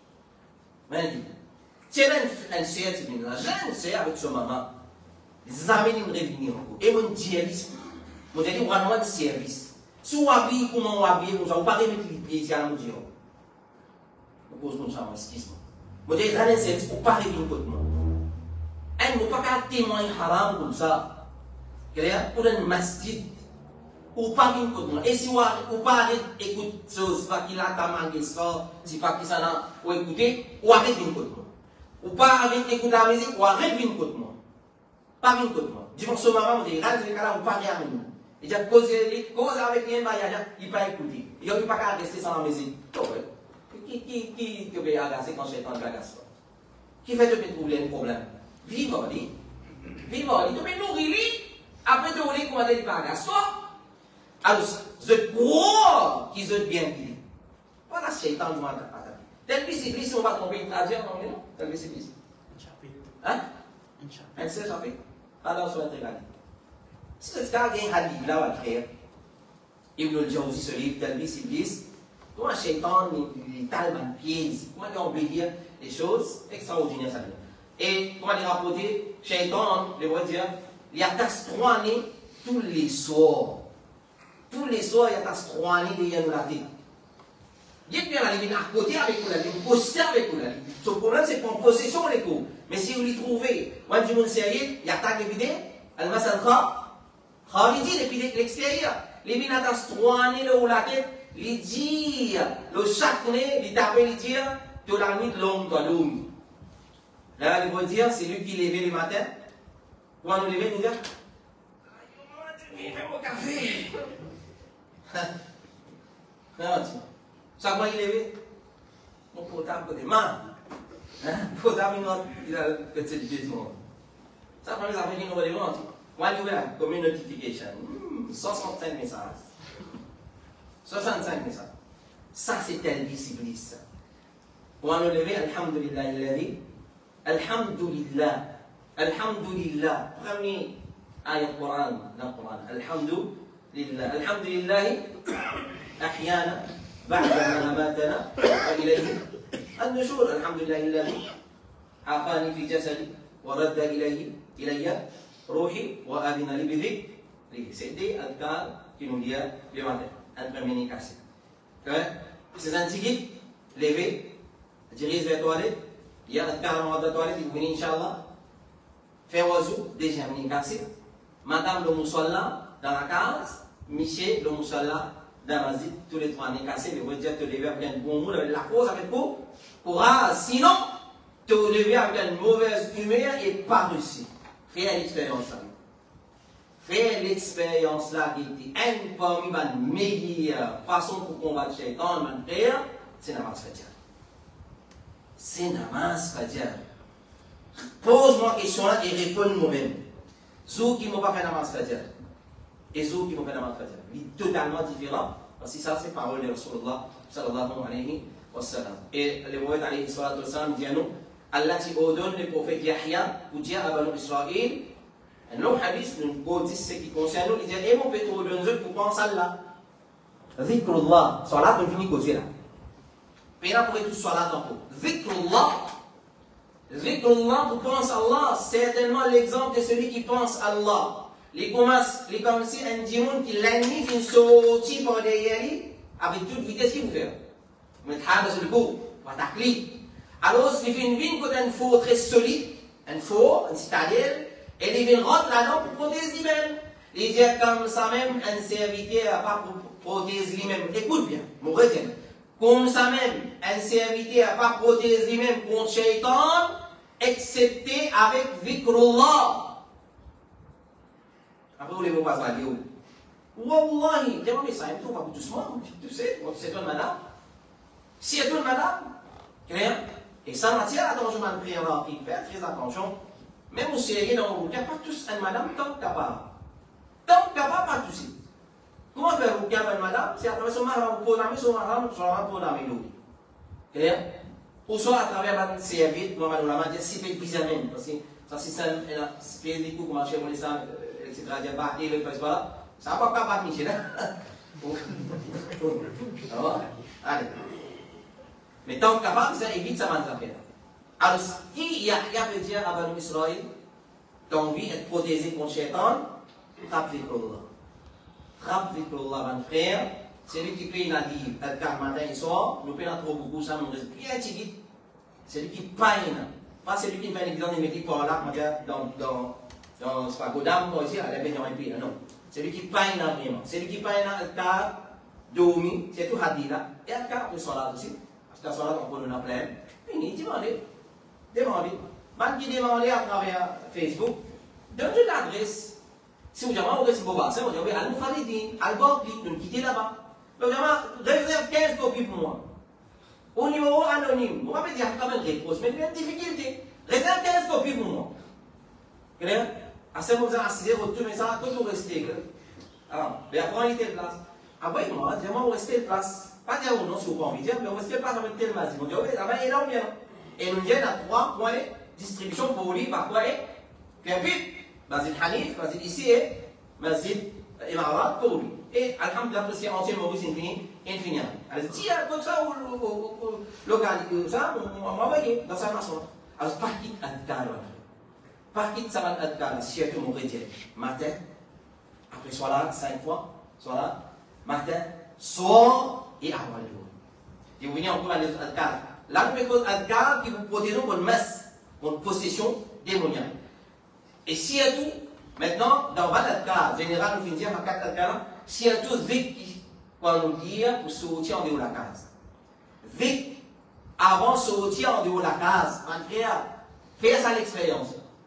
Bien tiens, un CR, j'ai un CR avec ce maman. Les amis me revenir. Et mon dialyse, mon dialyse, vraiment de service. Si vous habillez, comment vous habillez, vous ne pouvez pas remettre les pieds ici à la mouture. Vous posez comme ça, excuse-moi. Vous dites, ramenez service pour ne pas revenir contre moi. Et vous ne pouvez pas témoigner haram comme ça. Pour un masjid. Ou pas venir contre moi. Et si vous ne pas écouter ça, c'est pas qu'il a ta mangue ça, c'est pas qu'il s'en a, ou écouter, ou arrêtez venir contre moi. Ou pas écouter la musique, ou arrêtez venir contre moi. Pas venir contre moi. Divorce maman, vous dites, ramenez les cas là, ou pas rien avec nous. Il dit, cause avec lui, il ne pas écouter. Il ne peut pas rester sans la musique. Qui te peut agacer quand j'ai tant d'agace? Qui fait te trouver un problème? Vivre, lui. Vivre, lui. Tu peux nourrir, lui. Après, tu voulais comment tu pas agace. Alors, je crois qu'ils ont bien dit. Voilà, c'est tant de mal. Tel que c'est si on va tomber une traduire, non? Tel que c'est un chapitre. Hein? Un seul chapitre? Alors, on va te regarder. Si le gars a un hadith là, on va faire. Ibn al-Jawzi, ce livre, tel que c'est comment un shaitan, il tellement piège, comment il embellit les choses extraordinaires. Et comment il rapporté, shaitan, je vais dire, il attaque 3 années tous les soirs. Tous les soirs, il attaque 3 années derrière nous la tête. Il est bien là, il est à côté avec nous, il est posté avec nous. Son problème, c'est qu'on possession les coups. Mais si vous les trouvez, quand du monde sérieux, il attaque les vidéos, elle m'a senti, Khalidi, depuis l'extérieur. Les vignes attaquent 3 années de la tête. Les dire, le chaque année, les taper, les dire, tu la nuit longue, toi, longue. Là, il va dire, c'est lui qui lève le matin. Pour nous lever, nous dire, fais mon café. Chaque fois, il lève, mon portable côté main. Portable, il a une petite maison. Ça prend les affaires qui nous relèvent. Moi, il ouvert comme une notification. 65 messages. 65 messages. Ça, c'est tel discipline. On va nous lever, Alhamdulillah, il Alhamdulillah. Alhamdulillah. Premier ayat Coran dans le Coran. Alhamdulillah. Alhamdulillah. أحيانا بعد ما أماتنا وإليه النشور. الحمد لله الذي عافاني في جسدي ورد إلي روحي وأذن لي بذكره. C'était un cas qui nous dit le matin. Un premier cassé. C'est un tigit, levé, dirige vers la toilette. Il y a un cas dans la toilette, il vient Inch'Allah. Faire oiseau, déjà un cassé. Madame le Moussalla dans la case. Michel le Moussalla dans la zite. Tous les 3 années cassés. Il veut dire te lever avec un bon mood, avec la cause, avec quoi? Sinon, te lever avec une mauvaise humeur et pas réussir. Fais l'expérience là. Fais l'expérience là qui était une parmi les meilleures façons pour combattre le shaitan, c'est namaz fajr. C'est namaz fajr. Pose-moi question là et réponds moi-même. Ceux qui ne m'ont pas fait namaz fajr et ceux qui m'ont fait namaz fajr. Il est totalement différent parce que ça c'est parole de Rasulullah sallallahu alayhi wa sallam. Et le prophète alayhi wa sallam dit à nous, Allah qui ordonne le prophète Yahya pour dire à Banu Israël. Un autre hadith nous dit ce qui concerne nous, il dit, et mon pétrole de nous pour penser à Allah. Zikrullah, soit là, on finit côté là. Et là, pour tout soit là, tantôt. Zikrullah, pour penser à Allah, certainement l'exemple de celui qui pense à Allah. Les comme si un diamant qui l'ennemi vient sortir par derrière lui, avec toute vitesse qu'il vous fait. Mais t'as le coup, va t'acquitter. Alors, il fait une vigne comme un fort très solide, un fort, une citadelle. Et il vient rentrer là-dedans pour protéger lui-même. Il dit comme ça même, un serviteur n'a pas pour protéger lui-même. Écoute bien, mon retiens. Comme ça même, un serviteur n'a pas protéger lui-même contre Shaitan, excepté avec Zikrullah. Après, vous ne voulez pas se dire. Wallahi, dis-moi, mais ça ne va pas doucement. Tu sais, c'est toi, madame. Si c'est toi, madame, rien. Et ça m'attire l'attention de prière rapide. Faites très attention. Même au sérieux dans le bouquin, pas tous une madame tant capable. Tant capable, pas tous. Comment faire le bouquin avec une madame? C'est à travers son mahram, pour l'ami, son mahram, pour l'ami, l'eau. Clair? Ou soit à travers la serviette, pour l'ami, l'ami, c'est si peu bizarre même. Parce que ça, c'est ça, c'est des coups, comment je vais ça, etc. Et le passe pas. Ça n'a pas capable, Michel. Allez. Mais tant capable, ça évite ça, maintenant. Alors, qui Yahya veut dire à Banu Israël, t'as envie d'être protégé contre Shaitan, tape Zikrullah. Rap Zikrullah, mon frère, c'est lui qui paye la vie, Adkar matin et soir, nous payons trop beaucoup, ça nous reste bien tigit. C'est lui qui paye, pas celui qui fait l'exemple de mettre par là, dans ce pagodam, moi aussi, à la baie dans un pays, non. C'est lui qui paye vraiment. C'est lui qui paye Adkar, dormi, c'est tout hadith là, et Adkar, le solat aussi. Parce que la solat, on peut nous appeler. Fini, demandez. Man qui demande à travers Facebook, donne une adresse. Si vous avez un adresse pour passer, vous avez un Al-Mufalidin, Al-Gordi, nous quittez là-bas. Donc, réserve 15 copies pour moi. Au numéro anonyme. Vous ne pouvez pas dire quand même réponse, mais il y a une difficulté. Réserve 15 copies pour moi. Clair? À ce moment-là, à 6 heures, mais ça va toujours rester. Alors, mais après, il y a telle place. Après, moi, je vais rester place. Pas dire non, si vous n'avez pas envie de dire, mais rester place avec tel masque. Vous dites, ça va énormément. Et nous avons 3 points de distribution pour lui par quoi est Pierre-Pip, Masjid Hanif, Masjid ici et Masjid Imarat pour lui. Et Alhamdulillah, c'est entier Maurice infini. Alors, si il y a comme ça, localité, ça, on va envoyer dans sa façon. Alors, par qui Adkar, par qui ça va Adkar, si tu m'aurais dit, matin, après Salat, 5 fois, Salat, matin, soir et avant le jour. Et vous venez encore à l'Adkar. Là, nous mettons Adkar qui vous protège contre masse, contre possession démoniaque. Et si à tout, maintenant, dans l'Adkar, général, nous finissons par 4 Adkar, si à tout, vite, qu'on nous dit pour sortir en dehors de la case. Vite, avant de sortir en dehors de la case, faire ça l'expérience.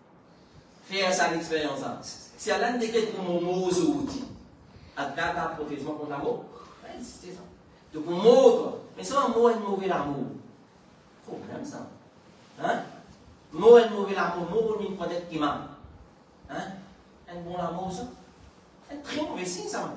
Faire ça l'expérience. Si à l'un des cas pour mon mot aujourd'hui, Adkar, la protection contre l'amour, c'est ça. Donc, on montre, mais c'est un mot et mauvais l'amour. Problème ça. Hein? Mot et mauvais l'amour, mot et peut-être qui m'a. Hein? Un bon amour, ça. Un très mauvais signe, ça.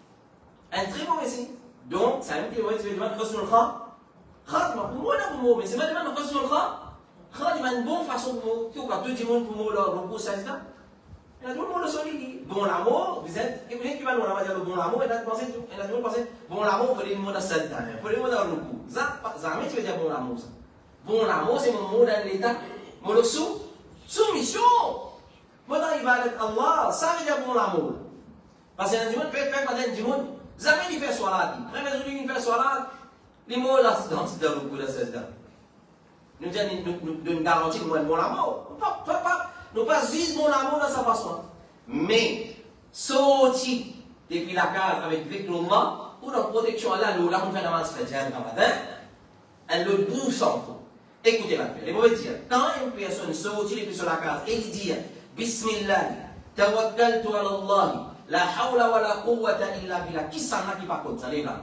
Un très mauvais signe. Donc, ça veut dire que tu veux demander Rasul Kha. Kha, pour moi, là, pour moi, mais c'est pas demander Rasul Kha. Kha, il y a une bonne façon pour moi. Tu vois, tout le monde pour moi, là, le ça, c'est ça. Il y a tout le monde le solide. Bon l'amour, vous êtes, et vous êtes qui va nous dire le bon l'amour, et là, vous pensez, bon l'amour, vous allez le mot dans cette année. Vous allez le mot dans le coup. Ça, tu veux dire bon l'amour, ça. Bon l'amour, c'est mon mot dans l'état. Mon soumission. Moi, dans l'ibadat Allah, ça veut dire bon l'amour. Parce que dans le monde, peut-être pas dans le monde, jamais il fait solat. Même si il fait solat, les mots là, c'est dans le coup de cette année. Nous devons garantir que nous avons bon l'amour. Nous ne pas juste mon amour dans sa façon. Mais, sortir depuis la case avec Zikrullah, pour la protection là, nous avons fait la masse fréjère dans matin, elle le douce en tout. Écoutez la paix. Et vous dire, quand une personne sortit depuis sur la case et il dit, Bismillah, tawakkaltu ala Allah, la hawla wa la quwwata illa billah, qui s'en a qui par contre, ça les gars,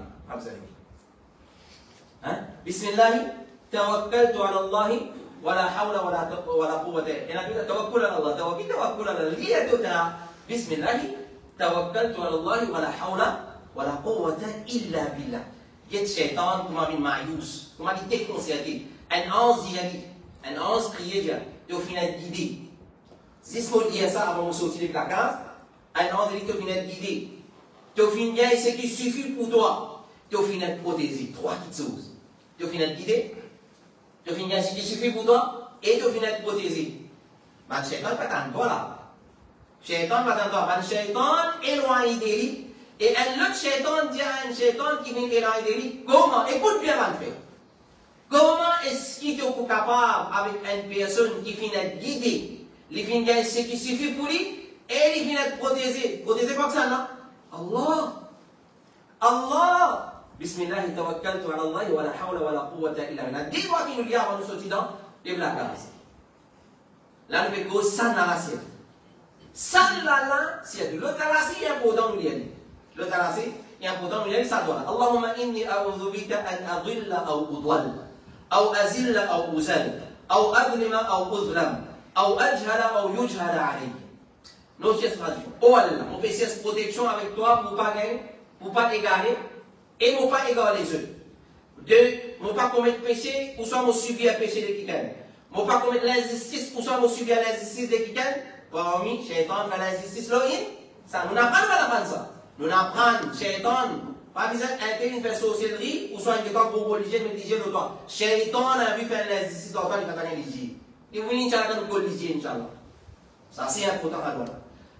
hein? Bismillah, tawakkaltu ala Allah, ولا حول ولا قوة إلا توكل على الله توكل على الله هي بسم الله توكلت على الله ولا حول ولا قوة إلا بالله جت شيطان كما من معيوس كما من تكنسياتي un ange dit un ange crié tu finis guidé si ce mot dit ça avant de sortir de la case un ange dit tu finis guidé tu finis ce qui suffit pour toi tu finis protégé trois petites choses tu finis guidé tu finis ce qui suffit pour toi et tu finis protégé. Mais le shaitan pas tant toi là. Shaitan pas tant toi. Mais le shaitan éloigne de lui. Et un autre shaitan dit à un shaitan qui vient éloigner de lui. Comment? Écoute bien ma frère. Comment est-ce qu'il est capable avec une personne qui finit guidée, il finit ce qui suffit pour lui et il finit protégé. Protégé comme ça non? Allah. Allah. Bismillah, tawakkaltu ala Allah wa la hawla wa la quwwata illa billah. Dis-moi qui nous dit avant de sortir dans les blagues. Là, nous faisons ça dans l'assiette. Ça là, c'est de l'autre l'assiette, il y a un bouton nous dit. L'autre l'assiette, il y a un bouton nous dit, ça doit. Allahumma inni a'udhu bika an adilla aw udwal, aw azilla aw uzal, aw adlima aw uzlam, aw ajhala aw yujhala alayhi. Nos gestes tradition. Oh Allah, on fait cette protection avec toi pour pas gagner, pour pas égarer. Et ne pas égarer les autres. Deux, ne pas commettre péché, ou soit me subir un péché de quelqu'un. Ne pas commettre l'injustice, ou soit me subir l'injustice de quelqu'un. Parmi, shaitan fait l'injustice là, ça, nous n'apprenons pas ça. Nous n'apprenons, shaitan, pas besoin d'intégrer faire sorcellerie, ou soit une école pour religieux, mais religieux de toi. Shaitan a vu faire l'injustice dans le temps, il va gagner religieux. Il va venir, Inch'Allah, nous religieux, Inch'Allah. Ça, c'est important à toi.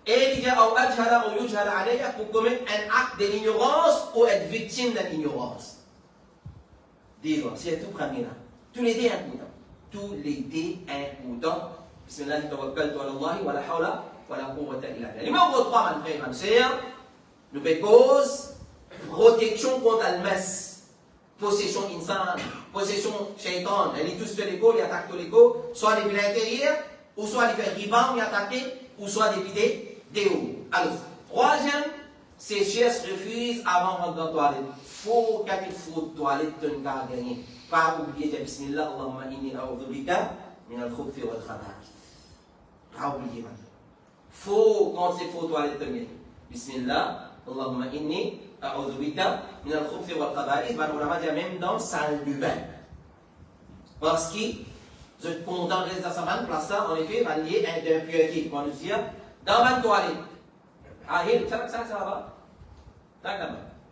Et il dit pour commettre un acte de l'ignorance ou être victime de l'ignorance. Dis-moi, c'est tout premier là. Tous les deux importants. Tous les deux importants. Bismillah, tawakkaltu ala Allah, wa la hawla, wa la quwwata illa billah. Numéro 3, mon frère, ma sœur, nous cause protection contre le mess. Possession insane, possession shaitan. Elle est tous sur l'écho, il attaque tout l'écho, soit depuis l'intérieur, ou soit il fait rebound, il attaque, ou soit depuis des hauts. Alors, troisième, ces chaises refusent avant de rentrer dans la toilette. Faut qu'il y ait de toilette, tu ne vas gagner. Pas oublier de Bismillah, Allahumma inni a'udhu bika min al-khubthi wal khaba'ith. Pas oublier maintenant. Faut, quand c'est faux toilette, tu gagnes. Bismillah, Allahumma inni a'udhu bika min al-khubthi wal khaba'ith. On va dire même dans la salle de bain. Parce que je suis content de rester dans sa main, place ça, en effet, va lier un impureté. On nous dit, dans ma toilette. Ah, ça va? D'accord.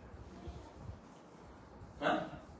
Hein?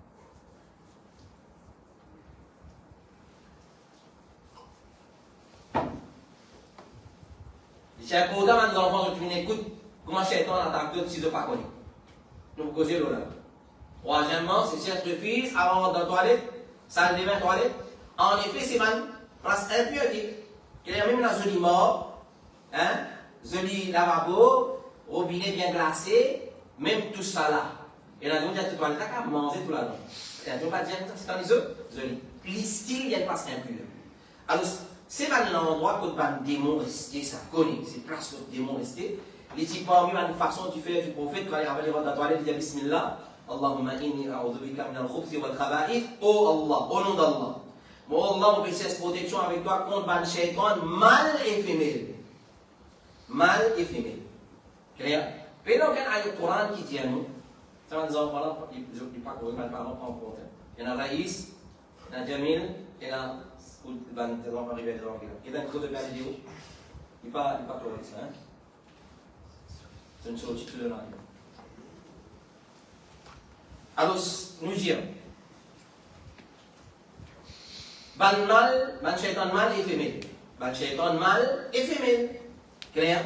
C'est important, mes enfants, de finir écoute, comment Shaitan attaque tout si je ne pas connais. Nous causons là. Troisièmement, c'est si je refuse avant de rentrer dans la toilette, salle de bain, toilette. En effet, c'est une place impureté. Il y a même la jolie mort, hein, joli lavabo, robinet bien glacé, même tout ça là. Et là, on a tout toilette, on a mangé tout là-dedans. Et là, on va dire, c'est dans les autres, joli. L'istyle, il y a une place impure. Alors, c'est pas l'endroit où un démon resté, ça connaît, c'est place où le démon resté. Les types parmi une façon de faire du prophète, quand il avait les dans la toilette, il dit Bismillah, Allahumma inni a'udhu bika min al-khubthi wal khaba'ith, oh Allah, au nom d'Allah. Mon Allah, on peut chercher protection avec toi contre ban shaitan, mâle et femelle. Mâle et femelle. Clair? Mais donc, il y a un Coran qui dit à nous, ça va nous en parler, je ne dis pas que vous ne parlez pas en compte. Il y en a Raïs, il y en a Jamil, il y en a ban on va arriver à il y a une chose de la vidéo. Il n'est pas correct, ça. C'est une chose de la vidéo. Alors, nous disons, ban mal, ban shaitan mal et femelle. Ban shaitan mal et femelle. Clair?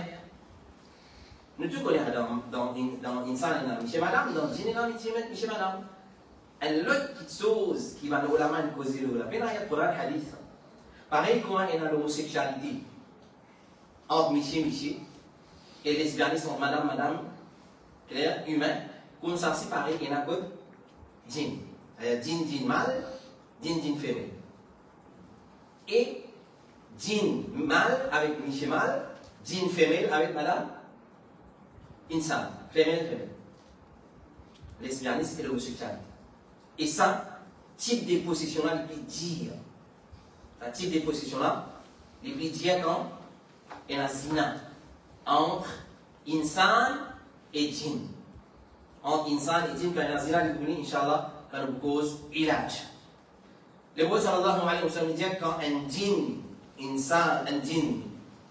Nous tous connaissons dans Insan, monsieur madame, dans Djinn, monsieur madame. Et l'autre petite chose qui va nous la main causer le la peine, il y a pour un hadith. Pareil, comment il y a l'homosexualité entre monsieur et lesbianisme entre madame, clair, humain, comme ça, c'est pareil, il y en a quoi? Djinn. Il y a djinn mâle, djinn femelle. Et djinn mâle avec monsieur mâle, djinn femelle avec madame insan, femelle. Lesbianisme et l'homosexualité. Et ça, type de position-là, il peut dire. Ce type de position-là, il peut dire quand il y a un zina entre insan et djinn. Entre insan et djinn, quand il y a un zina, il peut dire, Inch'Allah, quand on cause ilaj. Le prophète sallallahu alayhi wa sallam dit quand un djinn, un djinn,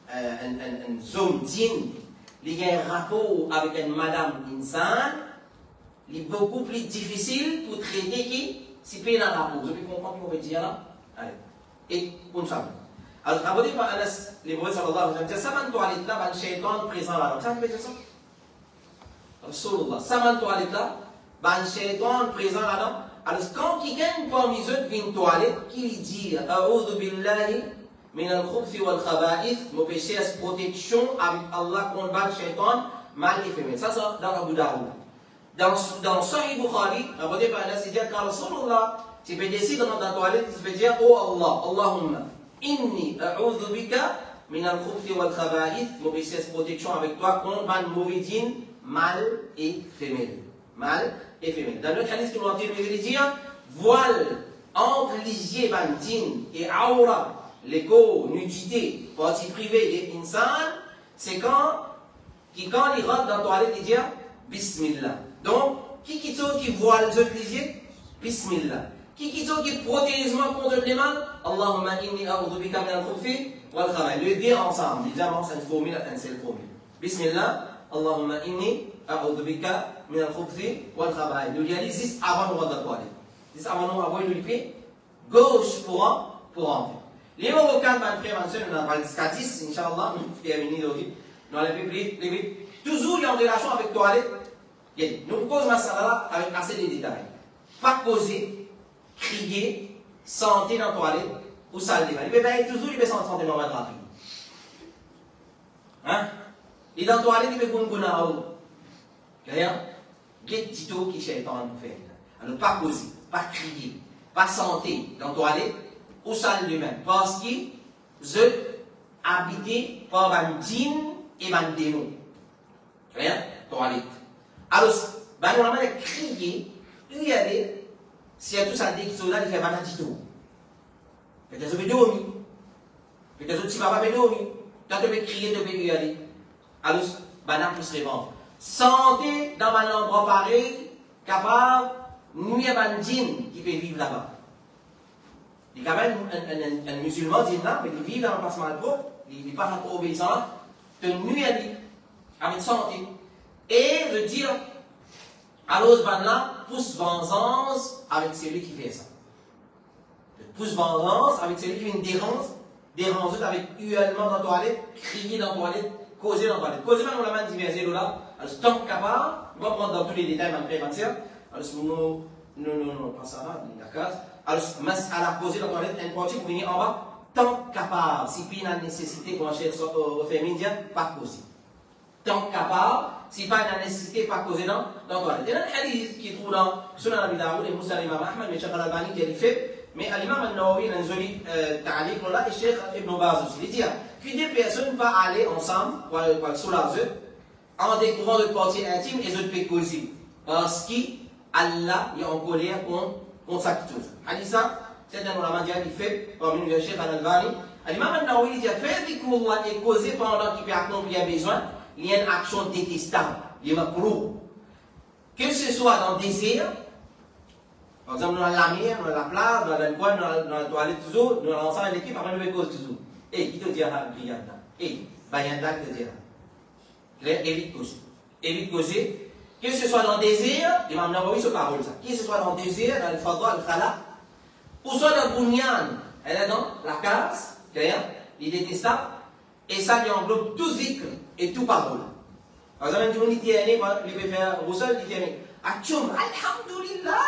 un homme djinn, il y a un rapport avec une madame insan, il est beaucoup plus difficile pour traiter qui si peut y avoir un rapport. Vous avez compris ce qu'on veut dire là? Allez. Et on s'en va. Alors, abonnez par Anas, les prophètes sallallahu alayhi wa sallam, ça m'a toilette là, un shaitan présent là. Ça veut dire ça? Rasulullah, ça m'a toilette là, un shaitan présent là. Alors, quand quelqu'un parmi eux vient une toilette, qui lui dit A'udhu billahi min al-khubthi wal khaba'ith, nous péchons protection avec Allah contre le shaitan, mal et femelle. Ça, c'est dans Abu Daoud. Dans Sahih Bukhari, abonnez par Anas, il dit quand Rasulullah, tu peux décider dans ta toilette, tu peux dire Oh Allah, Allahumma, inni a'udhu bika min al-khubthi wal khaba'ith, nous péchons protection avec toi contre le mauvais djinn, mal et femelle. Mal et femelle. Dans le hadith que nous avons dit, voile entre l'isier bandine et aura, l'éco-nudité, partie privée des insan, c'est quand il rentre dans la toilette et dit Bismillah. Donc, qui voile les lisier Bismillah. Qui protège contre les mal Allahumma inni a'udhu bika min al-khubthi wal khaba'ith. Le dire ensemble, évidemment, c'est une formule, une seule formule. Bismillah, Allahumma inni a'udhu bika min al-khubthi wal khaba'ith. Nous y allons juste avant de rentrer dans la toilette. Juste avant de avoir le pied gauche pour rentrer. Les mots 4, ma frère, ma soeur, on a parlé de 10, Inch'Allah, nous terminons aujourd'hui. dans les publics, toujours il y a une relation avec toilette. Nous causons ça avec assez de détails. Pas causer, crier, sentir dans la toilette ou salle de bain. Il peut toujours il peut sentir dans la rapide. Hein? Il est dans la toilette, il peut goûter à l'eau. D'ailleurs, il y a des petits tours qui cherchent à nous faire. Alors, pas causer, pas crier, pas sentir dans la toilette ou salle de bain. Parce que vous êtes habité par un djinn et un démon. Rien? Toilette. Alors, on a crié, il y a des, si tout ça dit qu'ils sont là, ils font un petit tour. Peut-être que vous dormir. Peut-être que tu vas pas dormir. Quand tu peux crier, tu peux y aller. Alors, on peut se répondre. Santé dans un endroit pareil, capable, nous, il y a un djinn qui peut vivre là-bas. Il y a quand même un musulman djinn là, mais il vit dans un placement de propre, il n'est pas encore obéissant là, de nuit à lui, avec santé. Et de dire, alors, là, pousse vengeance avec celui qui fait ça. Pousse vengeance avec celui qui fait une dérange avec hurlement dans la toilette, crier dans la toilette, causer dans la toilette. Causer, on l'a même diversé là. Alors, tant capable, on va prendre dans tous les détails, maintenant, alors, non, pas ça va, la case. Alors, à la causer dans la toilette, une partie pour venir en bas, tant capable, si puis il y a une nécessité qu'on cherche au féminin, pas causer. Tant capable, si pas une nécessité, pas causer dans la toilette. Il y a un hadith qui trouve dans Sunan Abi Daoud et Moussa l'imam Ahmad, mais Cheikh Al-Albani qui a fait, mais l'imam Al-Nawawi a un joli ta'liq là, et Cheikh Ibn Baz aussi. Il dit que des personnes peuvent aller ensemble, pour le soulager, en découvrant de parties intimes et de pécosées. Parce qu'Allah est en colère contre sa chose. Il dit ça, c'est un ulama qui fait, parmi le Cheikh Al-Albani. L'imam Al-Nawawi dit faire des cours et causer pendant qu'il peut accomplir besoin. Il y a une action détestable, il y a un makruh. Que ce soit dans le désir, par exemple dans la mer, dans la plage, dans le coin, dans la toilette, toujours, dans l'ensemble de l'équipe, après nous cause toujours. Et qui te dira, Brianda? Et, Bayanda qui te dira. Évite causer. Évite causer. Que ce soit dans le désir, il m'a envoyé ce parole ça. Que ce soit dans le désir, dans le fadra, le khala, ou soit dans le bunyan, elle est dans la case, il est détestable, et ça lui englobe tout zikr et tout parole. Par exemple, tu dis, il peut faire Roussel, il dit, Atchoum, Alhamdulillah.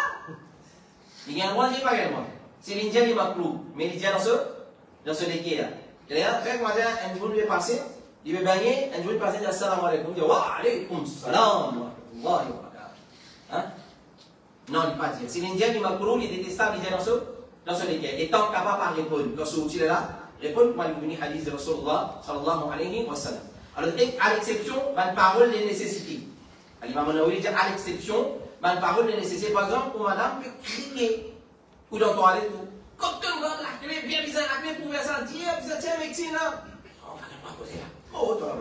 Il y a un droit, il n'y a pas un droit. C'est l'Indien qui m'a clou, mais l'Indien dans ce déquet là. C'est-à-dire, fait que un jour il est passé, il veut baigner, un jour il est passé, il dit, Assalamu alaikum, il dit, Wa alaikum salam, wa rahmatullahi wa barakatuh. Non, il ne peut pas dire. C'est l'Indien qui m'a clou, il est détestable, l'Indien dans ce déquet. Et tant capable de répondre, lorsque tu es là, répondre pour aller venir hadith de Rasulullah sallallahu alayhi wa sallam. Alors, à l'exception, une parole de nécessité. L'imam Nawawi dit à l'exception, une parole de nécessité. Par exemple, pour madame peut crier, ou dans la toilette, comme tu me donnes la clé, bien bizarre, la clé pour faire ça, dire, vous êtes un médecin là. On va pas poser là. Oh, toi.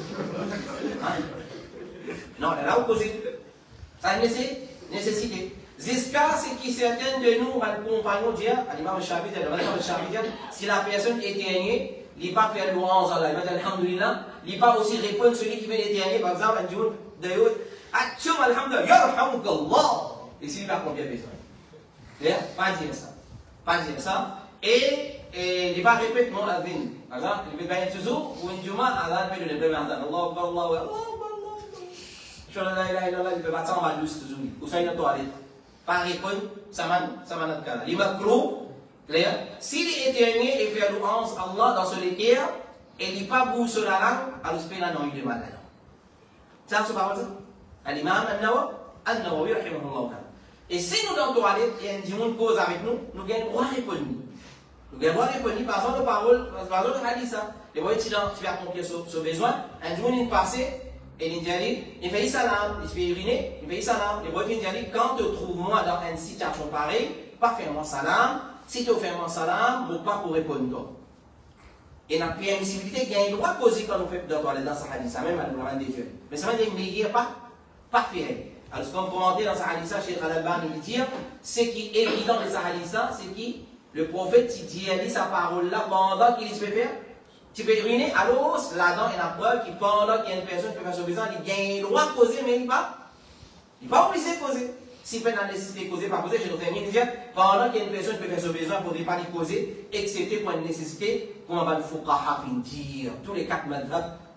Non, elle a opposé. Ça a une nécessité. Jusqu'à ce que certains de nous, nos compagnons, disent, à l'imam Shafi, si la personne est éteignée, il ne va pas faire louange à Allah, il va dire Alhamdulillah, il ne va pas aussi répondre celui qui vient d'éteigner, par exemple, un jour, d'ailleurs, Atchoum Alhamdulillah, Yarhamdullah. Et s'il va combien besoin. Pas dire ça. Pas dire ça. Et il ne va pas répéter non la vine. Par exemple, il va bien toujours, ou une juma, Allah peut donner le premier Allah Akbar, Allah Akbar. Je ne peux pas s'en va douce toujours. Ou ça, il est toilette. Pas répondre, ça m'a notre cas. Il m'a cru, clair. S'il est éterné et fait louange à Allah dans ce l'équerre, et il n'est pas bouge sur la langue, alors c'est pas non, il est malade. Ça, c'est pas ça? L'imam An-Nawawi, rahimahullah. Et si nous dans la toilette, il y a un dimanche cause avec nous, nous gagnons droit répondre. Nous gagnons droit répondre par exemple de parole, par exemple de hadith. Et vous voyez, tu vas accomplir ce besoin, un dimanche il passe. Et l'Indien il fait salam, il se fait uriner, il fait salam. Et votre Indien quand tu trouves moi dans une situation pareille, pas faire salam. Si tu fais salam, ou pas pour répondre. Et la permissibilité, il y a un droit posé quand on fait dans sa hadith, ça même à l'ouvrage des jeunes. Mais ça veut dire qu'il pas faire. Alors, comme commenté dans sa hadith, chez Al-Albani, il dit, ce qui est évident dans sa hadith, c'est que le prophète, il dit sa parole là pendant qu'il se fait faire. Tu peux uriner, alors là-dedans, il y a une preuve qui, pendant qu'il y a une personne qui peut faire son besoin, il gagne le droit de causer, mais il n'est pas obligé de causer. Si pas la nécessité de causer, pas causer, je termine de dire, pendant qu'il y a une personne qui peut faire son besoin, il ne faudrait pas lui causer, excepté pour une nécessité, comme on va le fuqaha dire. Tous les quatre madhab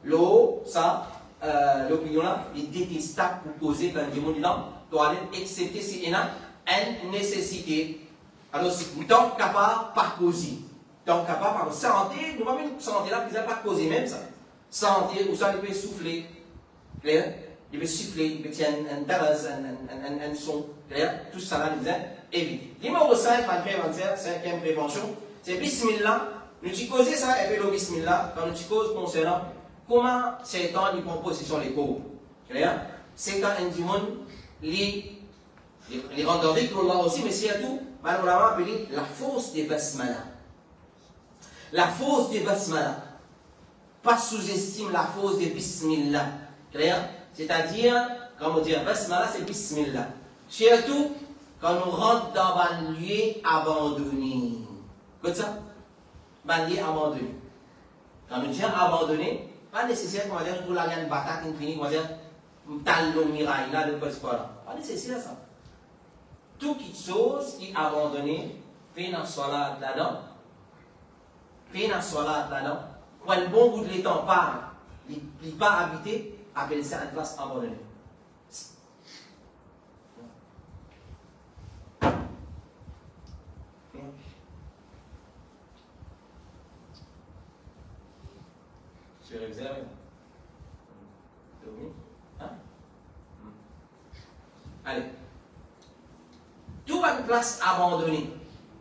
l'eau, ça, l'opinion là, il est détestable pour causer dans des gens dans toilette, excepté si il y a une nécessité. Alors, tant capable par causer. Tant capable par santé, nous avons une santé là, qui n'est pas causé même ça. Santé, où ça, il peut souffler. Clair? Il peut souffler, il peut tirer un son. Clair? Tout ça là, il peut éviter. Numéro 5, cinquième prévention, c'est Bismillah. Nous avons causé ça, et puis le Bismillah, quand nous avons concernant comment c'est temps de composition les corps. Clair? C'est quand un démon, les rendant pour Allah aussi, mais surtout, on l'a appelé la force des basmala. La force des basmala. Pas sous-estime la force des bismillah. Clair? C'est-à-dire, quand on dit basmala, c'est bismillah. Surtout, quand on rentre dans un lieu abandonné. Comme ça? Un lieu abandonné. Quand on dit abandonné, pas nécessaire qu'on va dire pour la grande bataille infinie, qu'on va dire talon miraille là, de quoi pas nécessaire ça. Toute chose qui est abandonnée, fait dans salat là-dedans, quand le bon bout de l'étang part, il n'est pas habité, appelle ça une place abandonnée. Je vais réviser. Hein? Allez. Tout une place abandonnée.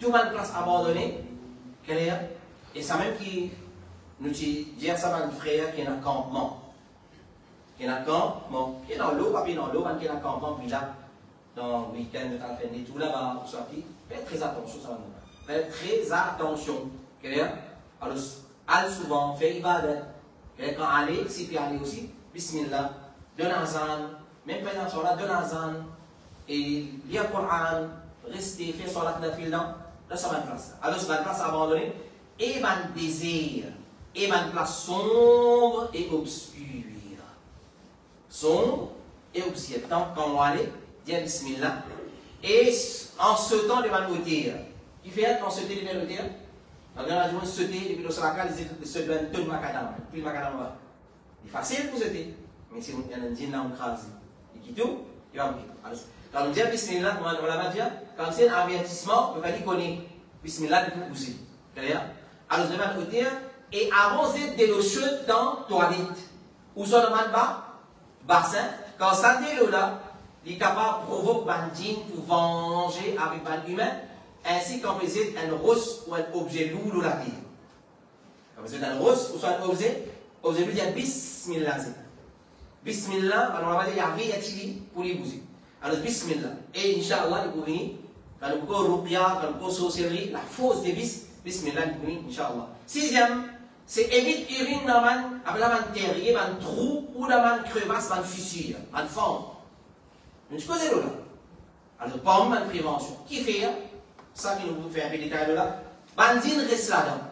Clair? Et ça même qui nous dit ça à un frère qui est dans le campement. Qui est dans l'eau, pas dans l'eau, qui est dans le campement, puis là, dans le week-end, nous avons fait tout là-bas, faites très attention, ça va nous. Faites très attention. Clair? Alors, souvent, fait ibadat. Quand aller, si puis aller aussi, Bismillah, de l'azan, même pas dans le solat, de l'azan, et lire le Coran, rester, faire solat de fil là, ça va une place. Alors, c'est une place abandonnée, et un désir, et une place sombre et obscure. Sombre et obscure. Donc, quand on va aller, dire Bismillah, et en sautant devant le terre. Qui fait quand on saute devant le terre? Quand on a dit sauter, et puis le salaka, il se donne tout le macadam. Puis le macadam va. C'est facile pour sauter. Mais si on a un dîner, on crase. Et qui tout, il va mourir. Quand on dit Bismillah, on l'a dit, quand c'est un avertissement, on va dire qu'on est Bismillah, il faut pousser. Alors, je demande au terre, et avancez de l'eau chaude dans la toilette. Où ça demande bas? Bassin. Quand ça de l'eau là, il est capable de provoquer un djinn pour venger avec un humain. Ainsi qu'on visite un rose ou un objet lourd ou la terre. Quand vous êtes un rose ou soit un objet lourd, il y a Bismillah. Bismillah, on va dire qu'il y a Yatili pour les bouger. Alors Bismillah. Et Inch'Allah, il peut venir, quand nous pouvons ruqya, quand nous pouvons sorcellerie, la force de Bismillah, il peut venir, Inch'Allah. Sixième, c'est éviter urine dans un terrier, dans un trou ou dans une crevasse, dans une fissure, dans une fente. Une chose est là. Alors, pas une prévention. Qui fait? Ça qui nous fait un peu de détail là. Bandine reste là-dedans.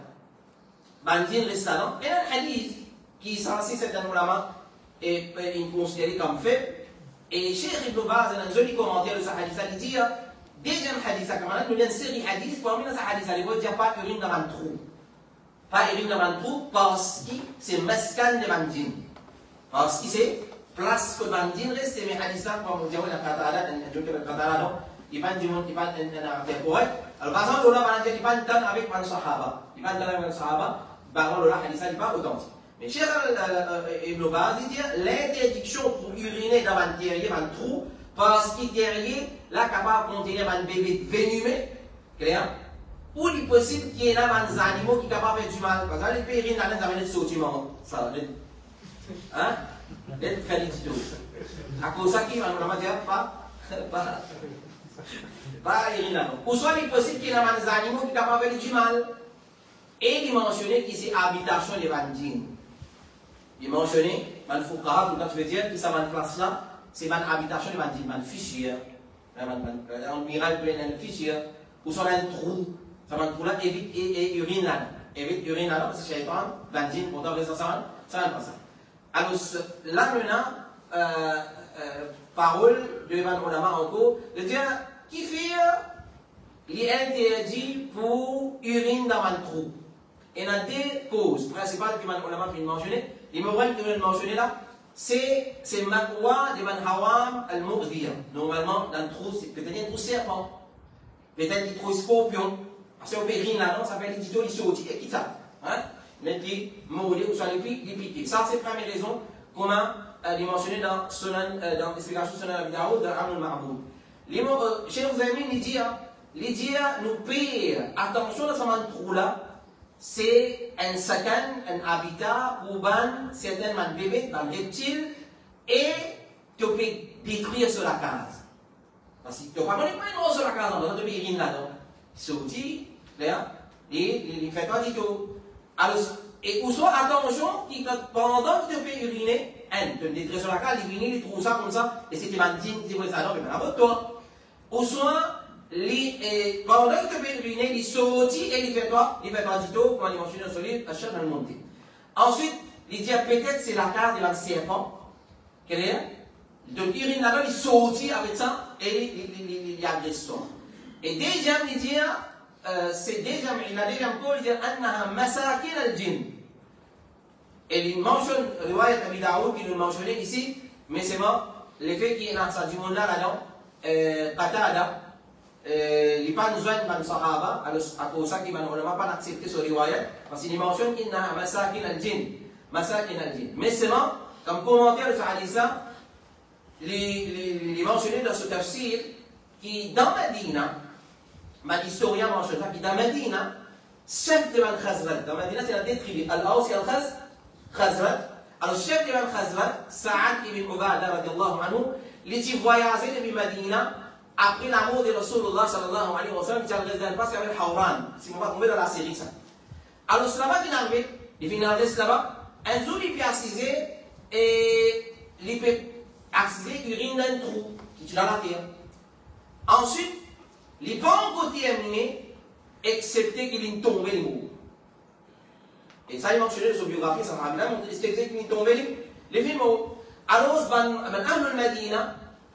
Et un hadith qui est censé certainement est considéré comme fait. Et Cheikh Ibn Baz, dans un joli commentaire de ce hadith, il dit deuxième hadith, nous avons une série de hadiths, parmi ces hadiths, il ne dit pas urine dans un trou. Pas urine dans un trou parce que c'est mescan de bandine. Parce que c'est place que bandine reste, mais hadith, comme on dit, il y a un katala, il va dire qu'il va être correct. Alors, par exemple, là, il va être avec un sahaba. Il va être avec un sahaba. Par exemple, là, hadith, il va authentique. Mais Cheikh Ibn Baz dit l'interdiction pour uriner dans un terrier, dans un trou, parce que terrier, là, capable de contenir un bébé venimeux, clair? Ou il est possible qu'il y ait des animaux qui sont capables de faire du mal. Parce que les pérines, là, ça va être sorti, ça. Hein? D'être fait du tout. À cause de ça, qui va nous dire pas uriner. Ou soit il est possible qu'il y ait des animaux qui sont capables de faire du mal. Et il mentionné que c'est habitation des bandines. Il mentionné, man fouqaha, donc tu veux dire que ça va une place là, c'est une habitation des bandines, man fissure, un miracle plein de fissure, ou soit un trou, ça va un trou là, évite et urine là. Évite urine là, parce que c'est pas bandine, pourtant ça va pas ça. Alors là maintenant, parole de Van Olama encore, de dire qui fait il est interdit pour urine dans un trou. Et il y a deux causes principales que Van Olama vient de mentionner. les mouvements qui nous mentionner là, c'est Makwa de Manhawam al-Mu'dhiya. Normalement, dans le trou, peut-être un trou serpent, peut-être un trou scorpion. Parce qu'on peut rire là, non, ça fait les titos, ils sautent, et qui ça? Hein? Les petits moulés ou soit les piqués. Ça, c'est la première raison qu'on a mentionné dans l'explication de Sunan Abi Daoud, dans Amr al-Ma'boud. Chez nos amis, les dire, nous payons attention dans ce trou-là, c'est un sakan, un habitat où certains bébés, un reptile, et tu peux détruire sur la case. Parce que tu ne peux pas mettre sur la case, on ne peut rien là-dedans. C'est aussi, il fait pas du tout. Alors, et ou soit attention, pendant que tu peux uriner, tu peux détruire sur la case, uriner, il trouve ça comme ça, et si tu vas dire, tu vas ça, non, mais pas toi. Ou soit, pendant que tu peux uriner, il saute et il fait quoi? Il fait pas du tout, comme on mentionne dans ce livre, à chaque fois monter. Ensuite, il dit peut-être c'est la case de la serpent. Quel est? Donc, l'urine là-dedans, il saute avec ça et il agresse toi. Et deuxième, il dit, c'est deuxième, il a deuxième cause, il dit, Annaha masakin al-jinn. Et il mentionne, Riwayat Abi Daoud, qui nous mentionnait ici, mais c'est bon, l'effet qui est dans sa dimon là-dedans, Qatada, il pas nous joindre dans le Sahaba, à cause ça qu'il n'a pas accepté ce Riwayat, parce qu'il mentionne, Innaha masakin al-jinn. Masakin al-jinn. Mais c'est bon, comme commentaire de ce hadith, il est mentionné dans ce tafsir, qui dans Medina, l'historien mentionne ça, qui dans Medina, chef de Khazraj, dans Medina c'est la détribue, Al-Aws et Al-Khazraj, alors chef de Khazraj, Sa'ad ibn Ubadah, radiallahu anhu, il est voyagé depuis Medina, après la mort de Rasulullah sallallahu alayhi wa sallam, il a résidé pas avec Hawran, si on va tomber dans la série ça. Alors c'est là-bas qu'il a arrivé, il vient d'arriver là-bas, un jour il peut assiser, et il peut assiser, il rime dans un trou, qui est dans la terre. Ensuite, il n'est pas encore terminé, excepté qu'il est tombé le mot. Et ça, il mentionné sur la biographie, ça m'a bien montré, excepté qu'il est tombé le filmo. Alors, Ahlul Madina,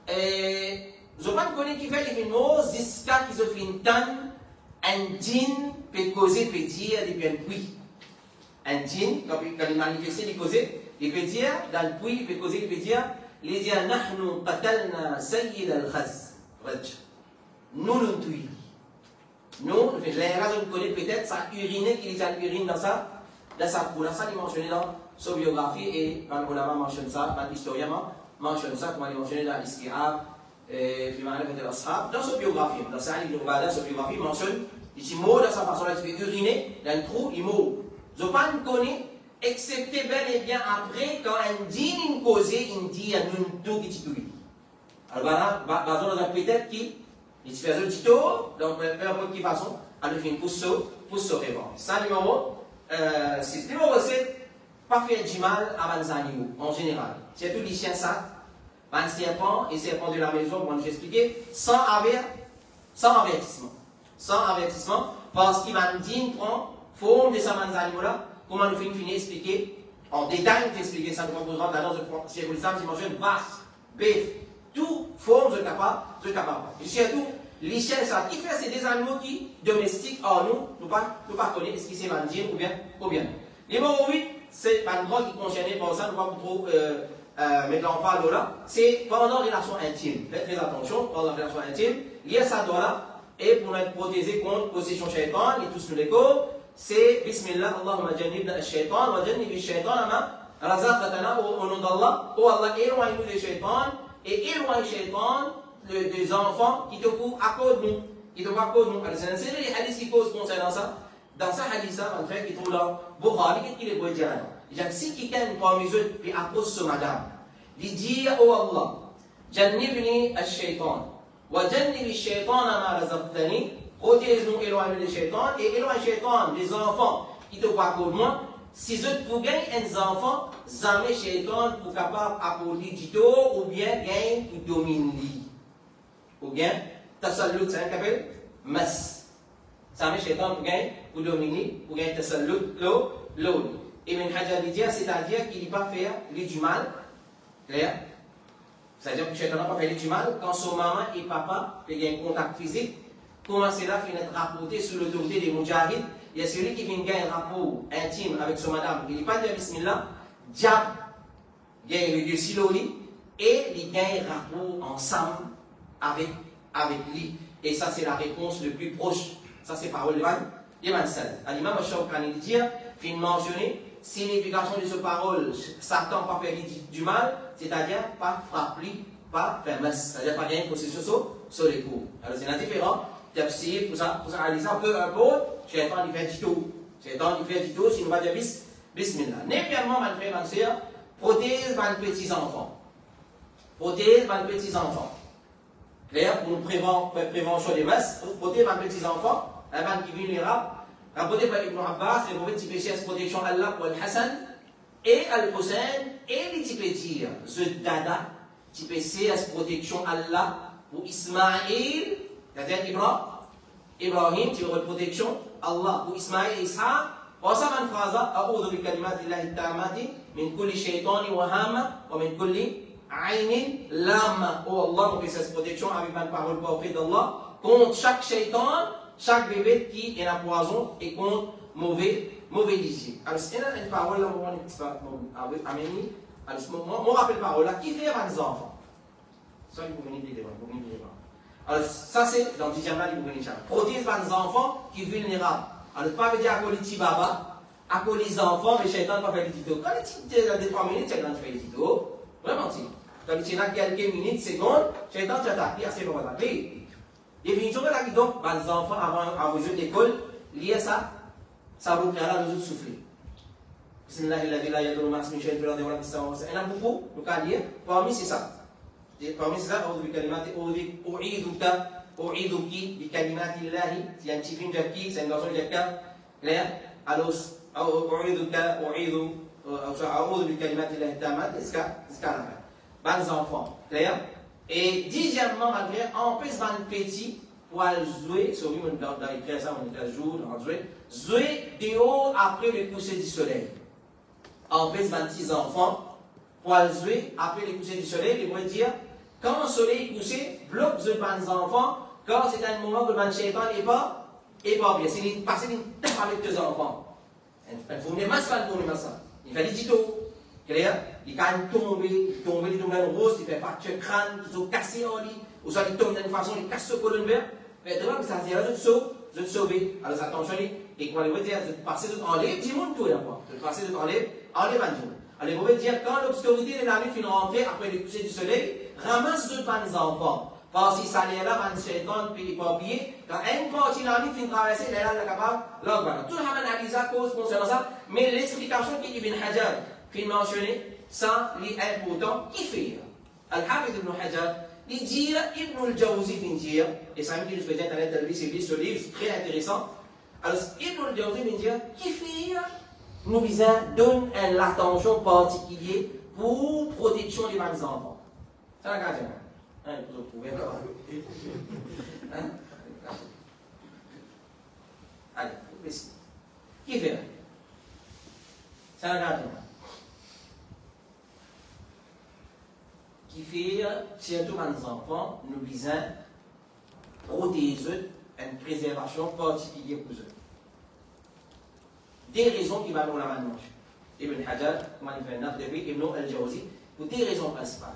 je ne sais pas qui fait les filmos, jusqu'à qu'ils se finissent un djinn peut causer, peut dire, depuis un puits. Un djinn, quand il manifeste, il peut dire, dans le puits, il peut causer, il peut dire, il dit, Nahnu qatalna sayyid al-Khazraj. Nous nous tuons. Nous, les raisons qu'on connaît peut-être, ça a uriné, qu'il a urine dans sa poule. Ça, il est mentionné dans sa biographie et quand on a mentionné ça, quand l'historien mentionne ça, comme il est mentionné dans l'Isti'ab, dans sa biographie, dans sa biographie, il mentionne, il dit mot dans sa façon de faire uriner, dans le trou, il mot. Je ne connais pas, excepté bel et bien après, quand un djinn causé, il dit à nous deux qui tuent. Alors voilà, dans un peut-être qui. Il se fait un petit tour, donc peu de façon, à le fin pour se répondre. Ça, numéro 6. Numéro 7, pas faire du mal à les animaux, en général. C'est tous les chiens ça, un serpent et serpent de la maison, comme j'ai expliqué, sans avertissement. Sans avertissement, parce qu'il va nous dire, prend forme de ces animaux-là, comment nous finir expliquer, en détail, expliquer ça, nous proposons dans notre chef de l'Islam, j'imagine, vache, bœuf, tout forme de capable. Et surtout, les chiens, ça, qui fait, c'est des animaux qui domestiques en nous pas connaître ce qui c'est mandine ou bien. Numéro 8, c'est un droit qui concerne pour ça, nous ne pas trop mettre l'enfant là. C'est pendant la relation intime. Faites très attention, pendant la relation intime, lié à ça là, et pour être protégé contre possession shaitan, et tout ce que les corps, c'est Bismillah, Allahumma jannibna al-shaitan, wa jannibi al-shaitan, razaqatana, au nom d'Allah, oh Allah, éloigne-nous des shaitans, et éloigne shaitan des enfants qui te courent à cause de nous. Qui te courent à cause de nous. Alors, c'est un série de hadiths qui posent concernant ça. Dans ce hadith-là, en fait, qui trouve dans Bukhari, qu'est-ce qu'il est pour dire là? Il dit si quelqu'un parmi eux, puis appose ce madame, il dit oh Allah, jannibni al-shaitan, wa jannibi al-shaitan ma razaqtani, protège-nous, éloigne les shaitans, et éloigne les shaitans, les enfants qui te courent à cause de moi. Si je pour gagner un enfant, jamais shaitan pour capable d'apporter du tout, ou bien gagner pour dominer. Ou bien, tasallut, c'est un qu'appelle mas. Jamais shaitan pour gagner, pour dominer, pour gagner tasallut, l'autre. Et Ibn Hajar dit, c'est-à-dire qu'il ne va pas faire du mal. Clair? C'est-à-dire que le shaitan n'a pas fait du mal quand son maman et papa ont un contact physique. Comment cela finit d'être rapporté sous l'autorité des Mujahid? Il y a celui qui vient gagner un rapport intime avec son madame. Il n'est pas dit Bismillah. diable, gagne le Dieu Siloli, et il gagne rapport ensemble avec lui. Et ça, c'est la réponse le plus proche. Ça, c'est parole de Imam Sal. L'imam Shawkani dit, fin mentionné, signification de ce parole, Satan pas faire du mal, c'est-à-dire pas frapper, pas faire mal, c'est-à-dire pas gagner possession sur les coups. Alors, c'est la différence. Tafsir, pour ça, réaliser un peu, Shaitan, il fait du tout. Shaitan, il fait du tout, sinon, on va dire Bismillah. Néanmoins, ma frère, ma soeur, protège les petits-enfants. Protège les petits-enfants. Clair, pour prévention des masses, protège les petits-enfants, un ban qui est vulnérable, rapporté par Ibn Abbas, les mauvais petits péchés, protection Allah pour Al-Hassan et Al-Hussein, et les petits péchés, The Dada, petit péché, protection Allah pour Ismaïl, c'est-à-dire Ibrahim, tu auras protection Allah pour Ismaïl et Ishaq. Pour ça, une phrase, أعوذ بكلمات الله التامات من كل شيطان وهامة ومن كل عين لامة. Oh Allah, on fait cette protection avec ma parole parfaite d'Allah contre chaque shaitan, chaque bébé qui est un poison et contre mauvais lisier. Alors, c'est une parole là, on rappelle parole là, qui fait les enfants. Ça, il faut venir de devant. Alors, ça, c'est dans le 10e là, il faut venir. Protège les enfants qui sont vulnérables. Alors, pas veut dire à cause des baba, à cause des enfants, les shaitans ne peuvent pas faire les titos. Quand les titos, dans 3 minutes, shaitan fait les titos. Vraiment, si. Quand il y a quelques minutes, secondes, shaitan t'attaque, il y a ses parents d'attaquer. Définitivement, là, donc, les enfants, avant vos jeux d'école, lié ça, ça vous permettra de souffler. Bismillahirrahmanirrahim, il y a beaucoup, donc à lire. Parmi c'est ça. Parmi c'est ça, أعيذك بكلمات الله ينتفين جبكي سينغازون جبكا لا ألوس أعوذ بكلمات الله التامات اسكا بان enfants clair et dixièmement malgré en plus ban petit pour jouer sur lui dans écrire ça on est jour dans jouer dehors après le coucher du soleil en plus ban petits enfants pour jouer après le coucher du soleil ils vont dire quand le soleil est couché bloque les enfants. Quand c'est un moment que le shaitan n'est pas bien, c'est passer une tape avec tes enfants. Il faut venir masser pour les masses. Il fait des tutos. Clair? Il quand tomber dans le rose, il fait fracture crâne, il se casser en lit, ou soit il tombe d'une façon, il casse ce colonne vert. Mais devant que ça c'est là, je te sauver. Alors attention, et qu'on va dire, je te passer tout en l'air, dis mon tout d'abord. Je te passer tout en l'air un jour. Alors vous pouvez dire, quand l'obscurité de la nuit finit rentrer après le coucher du soleil, ramasse deux les enfants. Parce que ça n'est là, un shaitan, puis il peut oublier, quand une partie de la nuit finit traverser, il est là, capable, là, voilà. Tout le monde analyse la cause concernant ça, mais l'explication qu'Ibn Hajar fait mentionner, ça, il est important, qui fait? Al-Hafid Ibn Hajar, il dit, Ibn al-Jawzi vient dire, et ça me dit, je vais dire, ce livre, c'est très intéressant. Alors, Ibn al-Jawzi vient dire, qui fait? Nous donne une attention particulière pour protection des enfants. C'est la garde. Vous pouvez pas. Allez, vous pouvez. Qui fait? C'est la garde. Qui fait, surtout les enfants, nous visons protéger une préservation particulière pour eux. Des raisons qui vont nous la manger. Ibn Hajar, comment il fait un depuis Ibn al-Jawzi, pour des raisons principales.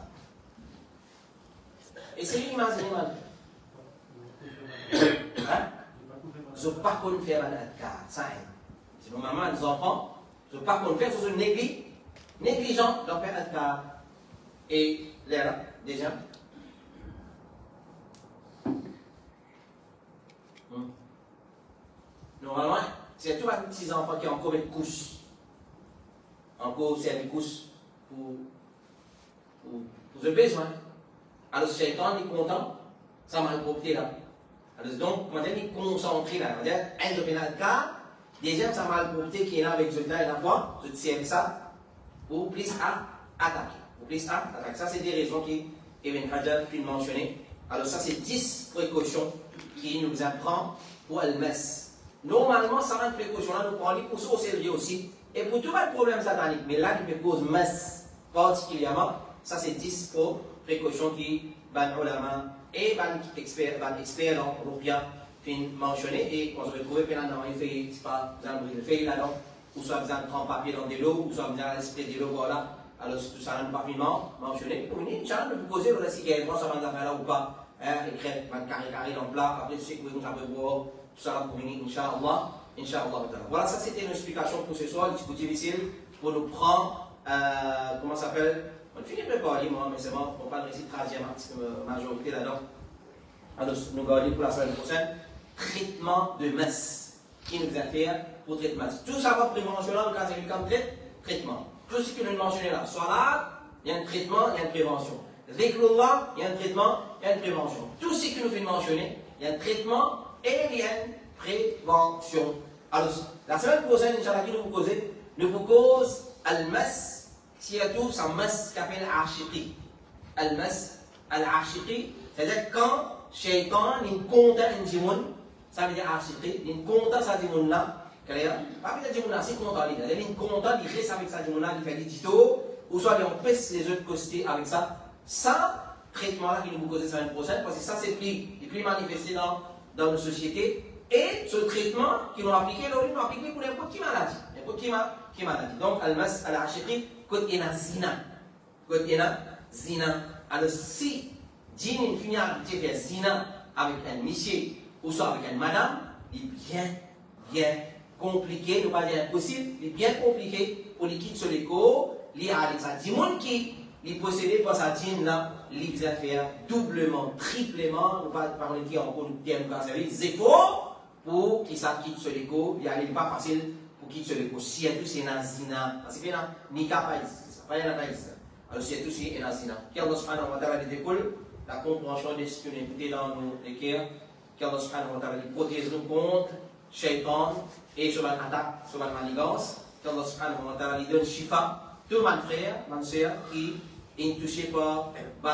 Et c'est l'imaginer mal. Je ne peux pas faire un adkar, ça aide. C'est normalement les enfants, je ne peux pas faire, c'est négligent d'en faire un adkar. Et là, déjà. Normalement, c'est tous les petits enfants qui ont encore une couche. Encore, c'est une couche pour le besoin. Alors, le shaitan est content, ça m'a profité là. Alors, donc, maintenant, il est concentré là. C'est-à-dire, un de pénal cas, déjà, ça m'a profité qui est là avec ce là et la fois, je tiens ça pour plus à attaquer. Pour plus à attaquer. Ça, c'est des raisons qui Ibn Hajar a mentionné. Alors, ça, c'est 10 précautions qui nous apprend pour le mess. Normalement, ça rend précaution-là, nous prenons pour ça au sérieux aussi. Et pour tout le problème satanique, mais là, il peut cause mess particulièrement, ça, c'est 10 précautions qui ban ulama et ban expert dans l'Oupia fin mentionné et on se retrouve pendant il fait c'est pas dans le fait là ou soit besoin de prendre papier dans de l'eau, ou soit besoin de l'esprit de l'eau, voilà. Alors, tout ça, nous rapidement mentionné. Pour nous, Inch'Allah, nous poser voilà, si quelqu'un ça va nous faire là ou pas. Écrire, carré dans le plat. Après, tu sais que vous avez boire, tout ça pour venir, Inch'Allah. Inch'Allah. Voilà, ça c'était une explication pour ce soir, un petit peu difficile pour nous prendre, comment ça s'appelle? On finit de parler, moi, mais c'est bon, on parle ici de 13e majorité là-dedans. Alors, nous gardons pour la semaine prochaine, traitement de messe. Qui nous a fait pour traitement. Tout ça va prévention là, le cas de comme traitement. Tout ce que nous mentionnons là, soit là, il y a un traitement, il y a une prévention. Dhikrullah, il y a un traitement, il y a une prévention. Tout ce que nous venons mentionner, il y a un traitement et il y a une prévention. Alors, la semaine prochaine, Inch'Allah, qui nous vous cause al-mas, surtout sa mas qu'appelle al-ashiqi. Al-mas, al-ashiqi, c'est-à-dire quand Shaitan il compte un djimoun, ça veut dire ashiqi, il compte ça djimoun là, pas que djimoun là, c'est compte il compte, il reste avec ça djimoun là, il fait des tutos, ou soit il empêche les autres côtés avec ça. Ça, traitement là qui nous cause la semaine prochaine, parce que ça c'est plus manifesté dans nos sociétés. Et ce traitement qu'ils ont appliqué, ils l'ont appliqué pour n'importe qui maladie. N'importe qui maladie. Donc, al-mas, al-ashiqi, quand il y a zina. Quand il y a zina. Alors, si djinn finit à faire zina avec un monsieur ou soit avec une madame, il est bien compliqué, ne pas dire impossible, il est bien compliqué pour les quitter sur les cours, il y a des gens qui possédent par sa djinn là, il va faire doublement, triplement, ne pas parler qui encore nous terme dans service, zéro. Pour qu'il quitte sur l'écho, il n'est pas facile pour quitter sur l'écho. Si tout c'est un zina, parce que ni capable, c'est pas un païs. Alors si tout c'est un zina. Qu'Allah subhanahu wa ta'ala découle la compréhension de ce que nous écoutons dans nos équerres. Qu'Allah subhanahu wa ta'ala protège nous contre Shaitan et sur l'attaque, sur la manigance. Qu'Allah subhanahu wa ta'ala donne shifa. Tout mon frère, ma soeur qui est touché par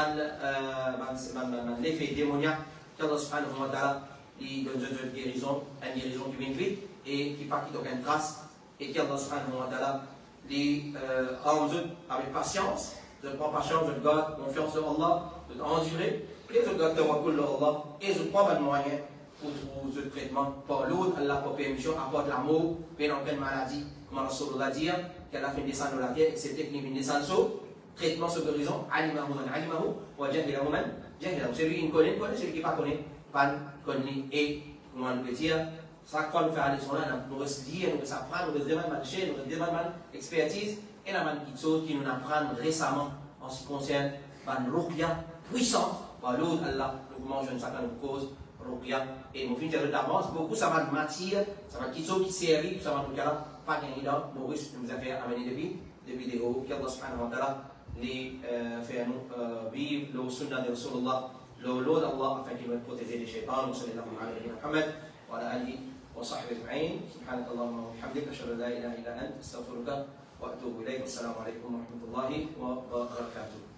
l'effet démoniaque. Qu'Allah subhanahu wa ta'ala qui donne une guérison qui vient vite et qui part d'aucune trace et qui Allah subhanahu wa ta'ala les avec patience, je prends patience, je garde confiance en Allah, je endurer et je garde tawakkul en Allah et je prends mon moyen pour ce traitement par l'autre, Allah pour permission, apporte l'amour, bien aucune maladie, comme Rasulullah dit, qu'elle a fait descendre dans la terre, excepté qu'il vient descendre sur traitement sur guérison, alimahu man alimahu, wa jahilahu man jahilahu. Celui qui connaît, celui qui ne connaît pas. Et, comment on peut dire, chaque fois que nous faisons aller sur là, nous restons lire, nous restons apprendre, nous restons marcher, nous restons expertise, et nous avons quelque chose qui nous apprend récemment en ce qui concerne la ruqya puissante, par l'autre Allah, nous mangeons ça quand nous cause ruqya, et nous finissons d'avance, beaucoup ça va matière, ça va quelque chose qui servit, ça va nous dire, pas gagner là, nous risquons de nous faire amener des vidéos, qu'Allah subhanahu wa ta'ala les faire nous vivre le sunnah de Rasulullah. لو الله afin qu'il me protège des shaitans وصلى الله على نبينا محمد وعلى اله وصحبه اجمعين سبحانك اللهم وبحمدك اشهد ان لا اله الا انت استغفرك واتوب اليك والسلام عليكم ورحمه الله وبركاته.